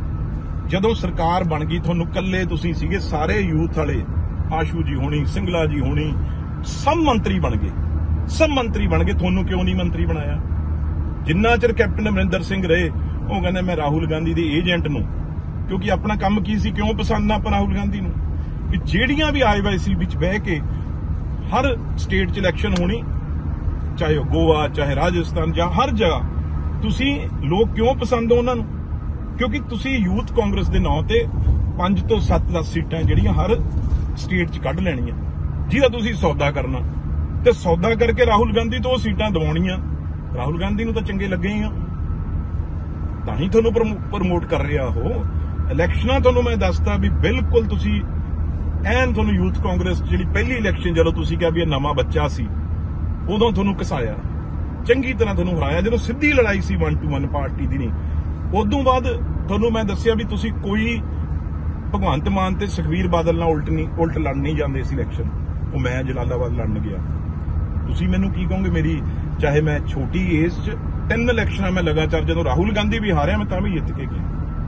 ਜਦੋਂ ਸਰਕਾਰ ਬਣ ਗਈ, ਤੁਹਾਨੂੰ ਕੱਲੇ ਤੁਸੀਂ ਸੀਗੇ, ਸਾਰੇ ਯੂਥ ਵਾਲੇ, ਆਸ਼ੂ ਜੀ ਹੋਣੀ, ਸਿੰਗਲਾ ਜੀ ਹੋਣੀ, ਸਭ ਮੰਤਰੀ ਬਣ ਗਏ, ਸਭ ਮੰਤਰੀ ਬਣ ਗਏ। ਤੁਹਾਨੂੰ ਕਿਉਂ ਨਹੀਂ ਮੰਤਰੀ ਬਣਾਇਆ? ਜਿੰਨਾ ਚਿਰ ਕੈਪਟਨ ਅਮਰਿੰਦਰ ਸਿੰਘ ਰਹੇ, ਉਹ ਕਹਿੰਦੇ ਮੈਂ ਰਾਹੁਲ ਗਾਂਧੀ ਦੇ ਏਜੰਟ ਨੂੰ, ਕਿਉਂਕਿ ਆਪਣਾ ਕੰਮ ਕੀ ਸੀ, ਕਿਉਂ ਪਸੰਦ ਨਾ ਆਪਾਂ ਰਾਹੁਲ ਗਾਂਧੀ ਨੂੰ, ਕਿ ਜਿਹੜੀਆਂ ਵੀ ਆਈ ਵਾਈ ਸੀ ਵਿੱਚ ਬਹਿ ਕੇ ਹਰ ਸਟੇਟ 'ਚ ਇਲੈਕਸ਼ਨ ਹੋਣੀ, ਚਾਹੇ ਉਹ ਗੋਆ, ਚਾਹੇ ਰਾਜਸਥਾਨ, ਜਾਂ ਹਰ ਜਗ੍ਹਾ, ਤੁਸੀਂ ਲੋਕ ਕਿਉਂ ਪਸੰਦ ਹੋ ਉਹਨਾਂ ਨੂੰ? ਕਿਉਂਕਿ ਤੁਸੀਂ ਯੂਥ ਕਾਂਗਰਸ ਦੇ ਨਾਂ ਤੇ ਪੰਜ ਤੋਂ ਸੱਤ ਦਸ ਸੀਟਾਂ ਜਿਹੜੀਆਂ ਹਰ ਸਟੇਟ 'ਚ ਕੱਢ ਲੈਣੀਆਂ, ਜਿਹਦਾ ਤੁਸੀਂ ਸੌਦਾ ਕਰਨਾ, ਤੇ ਸੌਦਾ ਕਰਕੇ ਰਾਹੁਲ ਗਾਂਧੀ ਤੋਂ ਉਹ ਸੀਟਾਂ ਦਿਵਾਉਣੀਆਂ। ਰਾਹੁਲ ਗਾਂਧੀ ਨੂੰ ਤਾਂ ਚੰਗੇ ਲੱਗੇ ਹੀ ਆ, ਤਾਂ ਹੀ ਤੁਹਾਨੂੰ ਪ੍ਰਮੋਟ ਕਰ ਰਿਹਾ ਉਹ। ਇਲੈਕਸ਼ਨਾਂ ਤੁਹਾਨੂੰ ਮੈਂ ਦੱਸਦਾ ਵੀ ਬਿਲਕੁਲ ਤੁਸੀਂ ਐਨ, ਤੁਹਾਨੂੰ ਯੂਥ ਕਾਂਗਰਸ ਜਿਹੜੀ ਪਹਿਲੀ ਇਲੈਕਸ਼ਨ ਜਦੋਂ ਤੁਸੀਂ ਕਿਹਾ ਵੀ ਇਹ ਨਵਾਂ ਬੱਚਾ ਸੀ, ਉਦੋਂ ਤੁਹਾਨੂੰ ਘਸਾਇਆ, ਚੰਗੀ ਤਰ੍ਹਾਂ ਤੁਹਾਨੂੰ ਹਰਾਇਆ। ਜਦੋਂ ਸਿੱਧੀ ਲੜਾਈ ਸੀ ਵਨ ਟੂ ਵਨ ਪਾਰਟੀ ਦੀ ਨਹੀਂ, ਉਦੋਂ ਬਾਅਦ ਤੁਹਾਨੂੰ ਮੈਂ ਦੱਸਿਆ ਵੀ ਤੁਸੀਂ ਕੋਈ ਭਗਵੰਤ ਮਾਨ ਤੇ ਸੁਖਬੀਰ ਬਾਦਲ ਨਾਲ ਉਲਟ ਨਹੀਂ ਉਲਟ ਲੜ ਨਹੀਂ ਜਾਂਦੇ ਸੀ ਇਲੈਕਸ਼ਨ। ਉਹ ਮੈਂ ਜਲਾਲਾਬਾਦ ਲੜਨ ਗਿਆ, ਤੁਸੀਂ ਮੈਨੂੰ ਕੀ ਕਹੋਗੇ? ਮੇਰੀ ਚਾਹੇ ਮੈਂ ਛੋਟੀ ਏਜ 'ਚ ਤਿੰਨ ਇਲੈਕਸ਼ਨਾਂ ਮੈਂ ਲਗਾਤਾਰ, ਜਦੋਂ ਰਾਹੁਲ ਗਾਂਧੀ ਵੀ ਹਾਰਿਆ ਮੈਂ ਤਾਂ ਵੀ ਜਿੱਤ ਕੇ ਗਿਆ।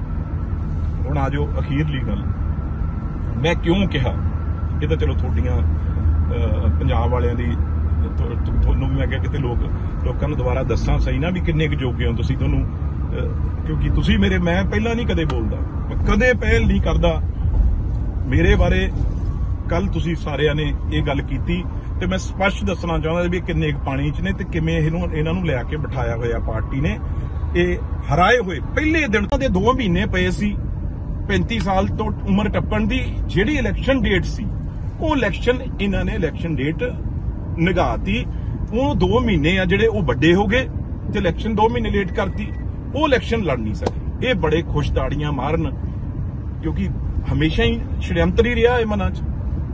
ਹੁਣ ਆ ਜਾਓ ਅਖੀਰਲੀ ਗੱਲ, ਮੈਂ ਕਿਉਂ ਕਿਹਾ, ਇਹ ਤਾਂ ਚਲੋ ਤੁਹਾਡੀਆਂ ਪੰਜਾਬ ਵਾਲਿਆਂ ਦੀ, ਤੁਹਾਨੂੰ ਵੀ ਮੈਂ ਕਿਹਾ ਕਿਤੇ ਲੋਕ ਲੋਕਾਂ ਨੂੰ ਦੁਬਾਰਾ ਦੱਸਾਂ ਸਹੀ ਨਾ ਵੀ ਕਿੰਨੇ ਕੁ ਜੋਗੇ ਹੋ ਤੁਸੀਂ। ਤੁਹਾਨੂੰ ਕਿਉਂਕਿ ਤੁਸੀਂ ਮੇਰੇ, ਮੈਂ ਪਹਿਲਾਂ ਨਹੀਂ ਕਦੇ ਬੋਲਦਾ, ਮੈਂ ਕਦੇ ਪਹਿਲ ਨਹੀਂ ਕਰਦਾ ਮੇਰੇ ਬਾਰੇ। ਕੱਲ ਤੁਸੀਂ ਸਾਰਿਆਂ ਨੇ ਇਹ ਗੱਲ ਕੀਤੀ ਤੇ ਮੈਂ ਸਪਸ਼ਟ ਦੱਸਣਾ ਚਾਹੁੰਦਾ ਵੀ ਕਿੰਨੇ ਪਾਣੀ 'ਚ ਨੇ ਤੇ ਕਿਵੇਂ ਇਹਨੂੰ ਇਹਨਾਂ ਨੂੰ ਲਿਆ ਕੇ ਬਿਠਾਇਆ ਹੋਇਆ ਪਾਰਟੀ ਨੇ। ਇਹ ਹਰਾਏ ਹੋਏ ਪਹਿਲੇ ਦਿਨ ਦੇ ਦੋ ਮਹੀਨੇ ਪਏ ਸੀ, ਪੈਂਤੀ ਸਾਲ ਤੋਂ ਉਮਰ ਟੱਪਣ ਦੀ ਜਿਹੜੀ ਇਲੈਕਸ਼ਨ ਡੇਟ ਸੀ, ਉਹ ਇਲੈਕਸ਼ਨ ਇਹਨਾਂ ਨੇ ਇਲੈਕਸ਼ਨ ਡੇਟ ਨਿਗਾਹਤੀ। ਉਹ ਦੋ ਮਹੀਨੇ ਆ ਜਿਹੜੇ ਉਹ ਵੱਡੇ ਹੋ ਗਏ ਤੇ ਇਲੈਕਸ਼ਨ ਦੋ ਮਹੀਨੇ ਲੇਟ ਕਰਤੀ, ਉਹ ਇਲੈਕਸ਼ਨ ਲੜ ਨਹੀਂ ਸਕੇ। ਇਹ ਬੜੇ ਖੁਸ਼ ਤਾੜੀਆਂ ਮਾਰਨ, ਕਿਉਂਕਿ ਹਮੇਸ਼ਾ ਹੀ ਛੜਯੰਤਰ ਹੀ ਰਿਹਾ ਇਹ ਮਨਾਂ 'ਚ।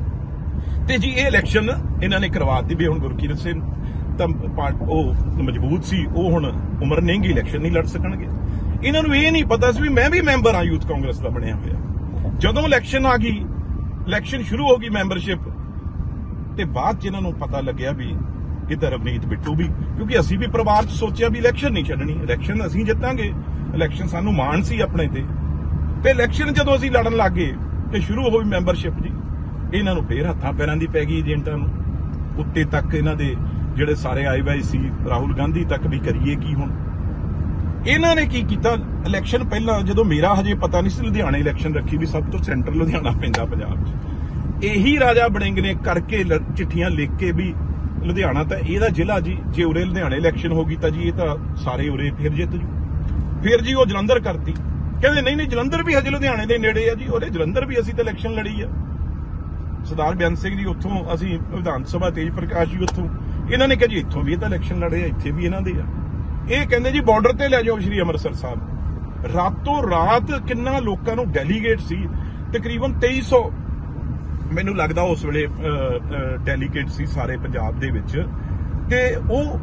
ਤੇ ਜੀ ਇਹ ਇਲੈਕਸ਼ਨ ਇਹਨਾਂ ਨੇ ਕਰਵਾਤੀ ਵੀ ਹੁਣ ਗੁਰਕੀਰਤ ਸਿੰਘ ਤਾਂ ਉਹ ਮਜ਼ਬੂਤ ਸੀ, ਉਹ ਹੁਣ ਉਮਰ ਨਹੀਂ ਗਈ, ਇਲੈਕਸ਼ਨ ਨਹੀਂ ਲੜ ਸਕਣਗੇ। ਇਹਨਾਂ ਨੂੰ ਇਹ ਨਹੀਂ ਪਤਾ ਸੀ ਵੀ ਮੈਂ ਵੀ ਮੈਂਬਰ ਆ ਯੂਥ ਕਾਂਗਰਸ ਦਾ ਬਣਿਆ ਹੋਇਆ। ਜਦੋਂ ਇਲੈਕਸ਼ਨ ਆ ਗਈ, ਇਲੈਕਸ਼ਨ ਸ਼ੁਰੂ ਹੋ ਗਈ ਮੈਂਬਰਸ਼ਿਪ, ਤੇ ਬਾਅਦ 'ਚ ਇਹਨਾਂ ਨੂੰ ਪਤਾ ਲੱਗਿਆ ਵੀ ਇਹ ਤਾਂ ਰਵਨੀਤ ਬਿੱਟੂ ਵੀ, ਕਿਉਂਕਿ ਅਸੀਂ ਵੀ ਪਰਿਵਾਰ 'ਚ ਸੋਚਿਆ ਵੀ ਇਲੈਕਸ਼ਨ ਨਹੀਂ ਛੱਡਣੀ, ਇਲੈਕਸ਼ਨ ਅਸੀਂ ਜਿੱਤਾਂਗੇ, ਇਲੈਕਸ਼ਨ ਸਾਨੂੰ ਮਾਣ ਸੀ ਆਪਣੇ ਤੇ। ਤੇ ਇਲੈਕਸ਼ਨ ਜਦੋਂ ਅਸੀਂ ਲੜਨ ਲੱਗ ਗਏ ਤੇ ਸ਼ੁਰੂ ਹੋਈ ਮੈਂਬਰਸ਼ਿਪ ਜੀ, ਇਹਨਾਂ ਨੂੰ ਫੇਰ ਹੱਥਾਂ ਪੈਰਾਂ ਦੀ ਪੈ ਗਈ ਏਜੰਟਾਂ ਨੂੰ, ਉੱਤੇ ਤੱਕ ਇਹਨਾਂ ਦੇ ਜਿਹੜੇ ਸਾਰੇ I Y C, Rahul Gandhi ਤੱਕ ਵੀ ਕਰੀਏ ਕੀ ਹੁਣ। ਇਹਨਾਂ ਨੇ ਕੀ ਕੀਤਾ, ਇਲੈਕਸ਼ਨ ਪਹਿਲਾਂ ਜਦੋਂ ਮੇਰਾ ਹਜੇ ਪਤਾ ਨਹੀਂ ਸੀ, ਲੁਧਿਆਣੇ ਇਲੈਕਸ਼ਨ ਰੱਖੀ ਵੀ ਸਭ ਤੋਂ ਸੈਂਟਰ ਲੁਧਿਆਣਾ ਪੈਂਦਾ ਪੰਜਾਬ 'ਚ। ਇਹੀ ਰਾਜਾ ਵੜਿੰਗ ਨੇ ਕਰਕੇ ਚਿੱਠੀਆਂ ਲਿਖ ਕੇ ਵੀ ਲੁਧਿਆਣਾ ਤਾਂ ਇਹਦਾ ਜ਼ਿਲ੍ਹਾ ਜੀ, ਜੇ ਉਰੇ ਲੁਧਿਆਣੇ ਇਲੈਕਸ਼ਨ ਹੋ ਗਈ ਤਾਂ ਜੀ ਇਹ ਤਾਂ ਸਾਰੇ ਉਰੇ ਫਿਰ ਜਿੱਤ ਜੂ। ਫਿਰ ਜੀ ਉਹ ਜਲੰਧਰ ਕਰਤੀ, ਕਹਿੰਦੇ ਨਹੀਂ ਨਹੀਂ ਜਲੰਧਰ ਵੀ ਹਜੇ ਲੁਧਿਆਣੇ ਦੇ ਨੇੜੇ ਆ ਜੀ, ਉਹਦੇ ਜਲੰਧਰ ਵੀ ਅਸੀਂ ਤਾਂ ਇਲੈਕਸ਼ਨ ਲੜੀ ਆ। ਸਰਦਾਰ ਬੇਅੰਤ ਸਿੰਘ ਜੀ ਉੱਥੋਂ, ਅਸੀਂ ਵਿਧਾਨ ਸਭਾ ਤੇਜ ਪ੍ਰਕਾਸ਼ ਜੀ ਉੱਥੋਂ, ਇਹਨਾਂ ਨੇ ਕਿਹਾ ਜੀ ਇੱਥੋਂ ਵੀ ਇਹ ਤਾਂ ਇਲੈਕਸ਼ਨ ਲੜੇ ਆ, ਇੱਥੇ ਵੀ ਇਹਨਾਂ ਦੇ ਆ। ਇਹ ਕਹਿੰਦੇ ਜੀ ਬਾਰਡਰ ਤੇ ਲੈ ਜਾਓ ਸ਼੍ਰੀ ਅੰਮ੍ਰਿਤਸਰ ਸਾਹਿਬ, ਰਾਤੋਂ ਰਾਤ ਕਿੰਨਾ ਲੋਕਾਂ ਨੂੰ ਡੈਲੀਗੇਟ ਸੀ, ਤਕਰੀਬਨ ਤੇਈ ਸੌ ਮੈਨੂੰ ਲੱਗਦਾ ਉਸ ਵੇਲੇ ਡੈਲੀਗੇਟ ਸੀ ਸਾਰੇ ਪੰਜਾਬ ਦੇ ਵਿੱਚ। ਤੇ ਉਹ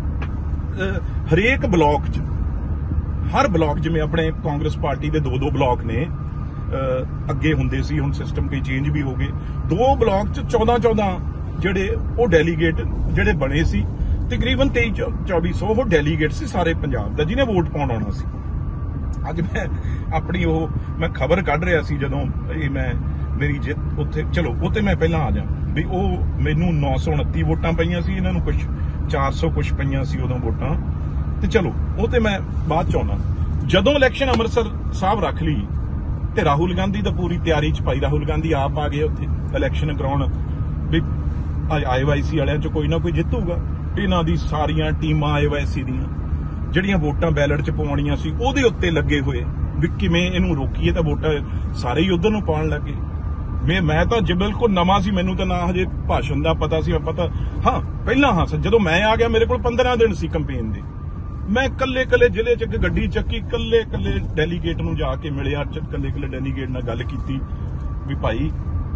ਹਰੇਕ ਬਲਾਕ 'ਚ, ਹਰ ਬਲਾਕ, ਜਿਵੇਂ ਆਪਣੇ ਕਾਂਗਰਸ ਪਾਰਟੀ ਦੇ ਦੋ ਦੋ ਬਲਾਕ ਨੇ ਅੱਗੇ ਹੁੰਦੇ ਸੀ, ਹੁਣ ਸਿਸਟਮ ਕਈ ਚੇਂਜ ਵੀ ਹੋ ਗਏ, ਦੋ ਬਲਾਕ 'ਚ ਚੌਦਾਂ ਚੌਦਾਂ ਜਿਹੜੇ ਉਹ ਡੈਲੀਗੇਟ ਜਿਹੜੇ ਬਣੇ ਸੀ, ਤਕਰੀਬਨ ਤੇਈ ਚੌਵੀ ਸੌ ਉਹ ਡੈਲੀਗੇਟ ਸੀ ਸਾਰੇ ਪੰਜਾਬ ਦਾ, ਜਿਹਨੇ ਵੋਟ ਪਾਉਣ ਆਉਣਾ ਸੀ। ਅੱਜ ਮੈਂ ਆਪਣੀ ਉਹ ਮੈਂ ਖਬਰ ਕੱਢ ਰਿਹਾ ਸੀ ਜਦੋਂ ਇਹ ਮੈਂ ਮੇਰੀ ਜਿੱਤ ਉੱਥੇ, ਚਲੋ ਉਹ ਤੇ ਮੈਂ ਪਹਿਲਾਂ ਆ ਜਾ ਵੀ ਉਹ ਮੈਨੂੰ ਨੌ ਸੌ ਉਨੱਤੀ ਵੋਟਾਂ ਪਈਆਂ ਸੀ, ਇਹਨਾਂ ਨੂੰ ਕੁਛ ਚਾਰ ਸੌ ਕੁਛ ਪਈਆਂ ਸੀ ਉਦੋਂ ਵੋਟਾਂ, ਤੇ ਚਲੋ ਉਹ ਤੇ ਮੈਂ ਬਾਅਦ ਚ ਆਉਣਾ। ਜਦੋਂ ਇਲੈਕਸ਼ਨ ਅੰਮ੍ਰਿਤਸਰ ਸਾਹਿਬ ਰੱਖ ਲਈ ਤੇ ਰਾਹੁਲ ਗਾਂਧੀ ਦਾ ਪੂਰੀ ਤਿਆਰੀ ਚ ਭਾਈ ਰਾਹੁਲ ਗਾਂਧੀ ਆਪ ਆ ਗਏ ਉੱਥੇ ਇਲੈਕਸ਼ਨ ਕਰਾਉਣ ਵੀ ਆਈਵਾਈਸੀ ਵਾਲਿਆਂ ਚ ਕੋਈ ਨਾ ਕੋਈ ਜਿੱਤੂਗਾ। ਇਹਨਾਂ ਦੀ ਸਾਰੀਆਂ ਟੀਮਾਂ ਆਈਵਾਈਸੀ ਦੀਆਂ ਜਿਹੜੀਆਂ ਵੋਟਾਂ ਬੈਲਟ ਚ ਪਾਉਣੀਆਂ ਸੀ ਉਹਦੇ ਉੱਤੇ ਲੱਗੇ ਹੋਏ ਵੀ ਕਿਵੇਂ ਇਹਨੂੰ ਰੋਕੀਏ, ਤਾਂ ਵੋਟਾਂ ਸਾਰੇ ਹੀ ਉਧਰ ਨੂੰ ਪਾਉਣ ਲੱਗੇ। ਮੈਂ ਮੈਂ ਤਾਂ ਜੇ ਬਿਲਕੁਲ ਨਵਾਂ ਸੀ, ਮੈਨੂੰ ਤਾਂ ਨਾ ਹਜੇ ਭਾਸ਼ਣ ਦਾ ਪਤਾ ਸੀ, ਪਤਾ ਹਾਂ ਪਹਿਲਾਂ ਹਾਂ ਜਦੋਂ ਮੈਂ ਆ ਗਿਆ ਮੇਰੇ ਕੋਲ ਪੰਦਰਾਂ ਦਿਨ ਸੀ ਕੰਪੇਨ ਦੇ। ਮੈਂ ਕੱਲੇ ਕੱਲੇ ਜ਼ਿਲ੍ਹੇ ਚ ਇੱਕ ਗੱਡੀ ਚੱਕੀ, ਕੱਲੇ ਕੱਲੇ ਡੈਲੀਗੇਟ ਨੂੰ ਜਾ ਕੇ ਮਿਲਿਆ, ਕੱਲੇ ਕੱਲੇ ਡੈਲੀਗੇਟ ਨਾਲ ਗੱਲ ਕੀਤੀ ਵੀ ਭਾਈ,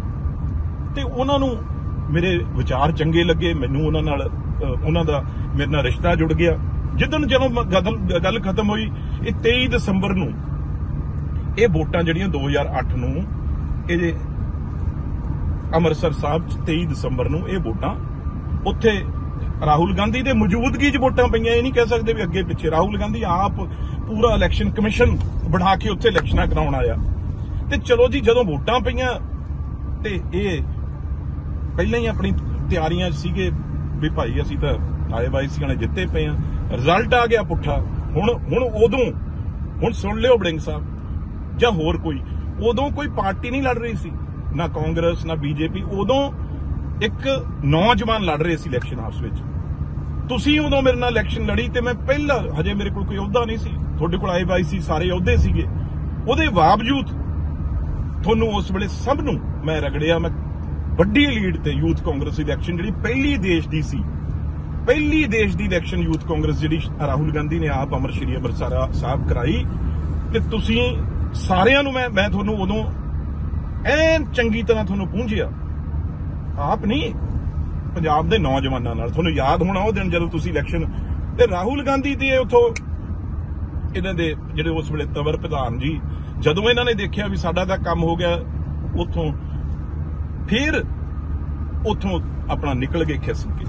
ਤੇ ਉਹਨਾਂ ਨੂੰ ਮੇਰੇ ਵਿਚਾਰ ਚੰਗੇ ਲੱਗੇ, ਮੈਨੂੰ ਉਹਨਾਂ ਨਾਲ ਉਹਨਾਂ ਦਾ ਮੇਰੇ ਨਾਲ ਰਿਸ਼ਤਾ ਜੁੜ ਗਿਆ। ਜਿੱਦਣ ਜਦੋਂ ਗੱਲ ਖਤਮ ਹੋਈ, ਇਹ ਤੇਈ ਦਸੰਬਰ ਨੂੰ ਇਹ ਵੋਟਾਂ ਜਿਹੜੀਆਂ ਦੋ ਹਜ਼ਾਰ ਅੱਠ ਨੂੰ ਇਹ ਅੰਮ੍ਰਿਤਸਰ ਸਾਹਿਬ ਚ ਤੇਈ ਦਸੰਬਰ ਨੂੰ ਇਹ ਵੋਟਾਂ ਉੱਥੇ ਰਾਹੁਲ ਗਾਂਧੀ ਦੇ ਮੌਜੂਦਗੀ 'ਚ ਵੋਟਾਂ ਪਈਆਂ। ਇਹ ਨਹੀਂ ਕਹਿ ਸਕਦੇ ਵੀ ਅੱਗੇ ਪਿੱਛੇ, ਰਾਹੁਲ ਗਾਂਧੀ ਆਪ ਪੂਰਾ ਇਲੈਕਸ਼ਨ ਕਮਿਸ਼ਨ ਬਣਾ ਕੇ ਉੱਥੇ ਇਲੈਕਸ਼ਨਾਂ ਕਰਾਉਣ ਆਇਆ। ਤੇ ਚਲੋ ਜੀ, ਜਦੋਂ ਵੋਟਾਂ ਪਈਆਂ ਤੇ ਇਹ ਪਹਿਲਾਂ ਹੀ ਆਪਣੀ ਤਿਆਰੀਆਂ 'ਚ ਸੀਗੇ ਵੀ ਭਾਈ ਅਸੀਂ ਤਾਂ ਆਈਵਾਈਸੀ ਵਾਲੇ ਜਿੱਤੇ ਪਏ ਆ, ਰਿਜ਼ਲਟ ਆ ਗਿਆ ਪੁੱਠਾ। ਹੁਣ ਹੁਣ ਉਦੋਂ ਹੁਣ ਸੁਣ ਲਿਓ ਬੜਿੰਗ ਸਾਹਿਬ ਜਾਂ ਹੋਰ ਕੋਈ, ਉਦੋਂ ਕੋਈ ਪਾਰਟੀ ਨਹੀਂ ਲੜ ਰਹੀ ਸੀ, ਨਾ ਕਾਂਗਰਸ ਨਾ ਬੀਜੇਪੀ, ਉਦੋਂ ਇੱਕ ਨੌਜਵਾਨ ਲੜ ਰਹੇ ਸੀ ਇਲੈਕਸ਼ਨ ਆਪਸ ਵਿੱਚ। ਤੁਸੀਂ ਉਦੋਂ ਮੇਰੇ ਨਾਲ ਇਲੈਕਸ਼ਨ ਲੜੀ ਤੇ ਮੈਂ ਪਹਿਲਾਂ, ਹਜੇ ਮੇਰੇ ਕੋਲ ਕੋਈ ਅਹੁਦਾ ਨਹੀਂ ਸੀ, ਤੁਹਾਡੇ ਕੋਲ ਆਈਵਾਈਸੀ ਸਾਰੇ ਅਹੁਦੇ ਸੀਗੇ, ਉਹਦੇ ਬਾਵਜੂਦ ਤੁਹਾਨੂੰ ਉਸ ਵੇਲੇ ਸਭ ਨੂੰ ਮੈਂ ਰਗੜਿਆ। ਮੈਂ ਵੱਡੀ ਲੀਡ ਤੇ ਯੂਥ ਕਾਂਗਰਸ ਇਲੈਕਸ਼ਨ ਜਿਹੜੀ ਪਹਿਲੀ ਦੇਸ਼ ਦੀ ਸੀ, ਪਹਿਲੀ ਦੇਸ਼ ਦੀ ਇਲੈਕਸ਼ਨ ਯੂਥ ਕਾਂਗਰਸ ਜਿਹੜੀ ਰਾਹੁਲ ਗਾਂਧੀ ਨੇ ਆਪ ਅੰਮ੍ਰਿਤ ਸ਼੍ਰੀ ਅੰਮ੍ਰਿਤਸਰ ਸਾਹਿਬ ਕਰਾਈ, ਤੇ ਤੁਸੀਂ ਸਾਰਿਆਂ ਨੂੰ ਮੈਂ ਮੈਂ ਤੁਹਾਨੂੰ ਉਦੋਂ ਐਨ ਚੰਗੀ ਤਰ੍ਹਾਂ ਤੁਹਾਨੂੰ ਪੂੰਝਿਆ, ਆਪ ਨਹੀਂ ਪੰਜਾਬ ਦੇ ਨੌਜਵਾਨਾਂ ਨਾਲ। ਤੁਹਾਨੂੰ ਯਾਦ ਹੋਣਾ ਉਹ ਦਿਨ ਜਦੋਂ ਤੁਸੀਂ ਇਲੈਕਸ਼ਨ ਤੇ ਰਾਹੁਲ ਗਾਂਧੀ ਤੇ ਉੱਥੋਂ ਇਹਨਾਂ ਦੇ ਜਿਹੜੇ ਉਸ ਵੇਲੇ ਤਵਰ ਪ੍ਰਧਾਨ ਜੀ, ਜਦੋਂ ਇਹਨਾਂ ਨੇ ਦੇਖਿਆ ਵੀ ਸਾਡਾ ਤਾਂ ਕੰਮ ਹੋ ਗਿਆ, ਉੱਥੋਂ ਫਿਰ ਉੱਥੋਂ ਆਪਣਾ ਨਿਕਲ ਗਏ ਖਿੱਸ ਕੇ।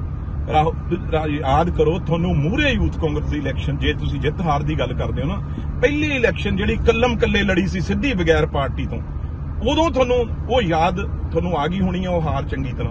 ਯਾਦ ਕਰੋ, ਤੁਹਾਨੂੰ ਮੂਹਰੇ ਯੂਥ ਕਾਂਗਰਸ ਦੀ ਇਲੈਕਸ਼ਨ, ਜੇ ਤੁਸੀਂ ਜਿੱਤ ਹਾਰ ਦੀ ਗੱਲ ਕਰਦੇ ਹੋ ਨਾ, ਪਹਿਲੀ ਇਲੈਕਸ਼ਨ ਜਿਹੜੀ ਕੱਲਮ ਕੱਲੇ ਲੜੀ ਸੀ ਸਿੱਧੀ ਬਗੈਰ ਪਾਰਟੀ ਤੋਂ, ਉਦੋਂ ਤੁਹਾਨੂੰ ਉਹ ਯਾਦ ਤੁਹਾਨੂੰ ਆ ਗਈ ਹੋਣੀ ਆ ਉਹ ਹਾਰ ਚੰਗੀ ਤਰ੍ਹਾਂ।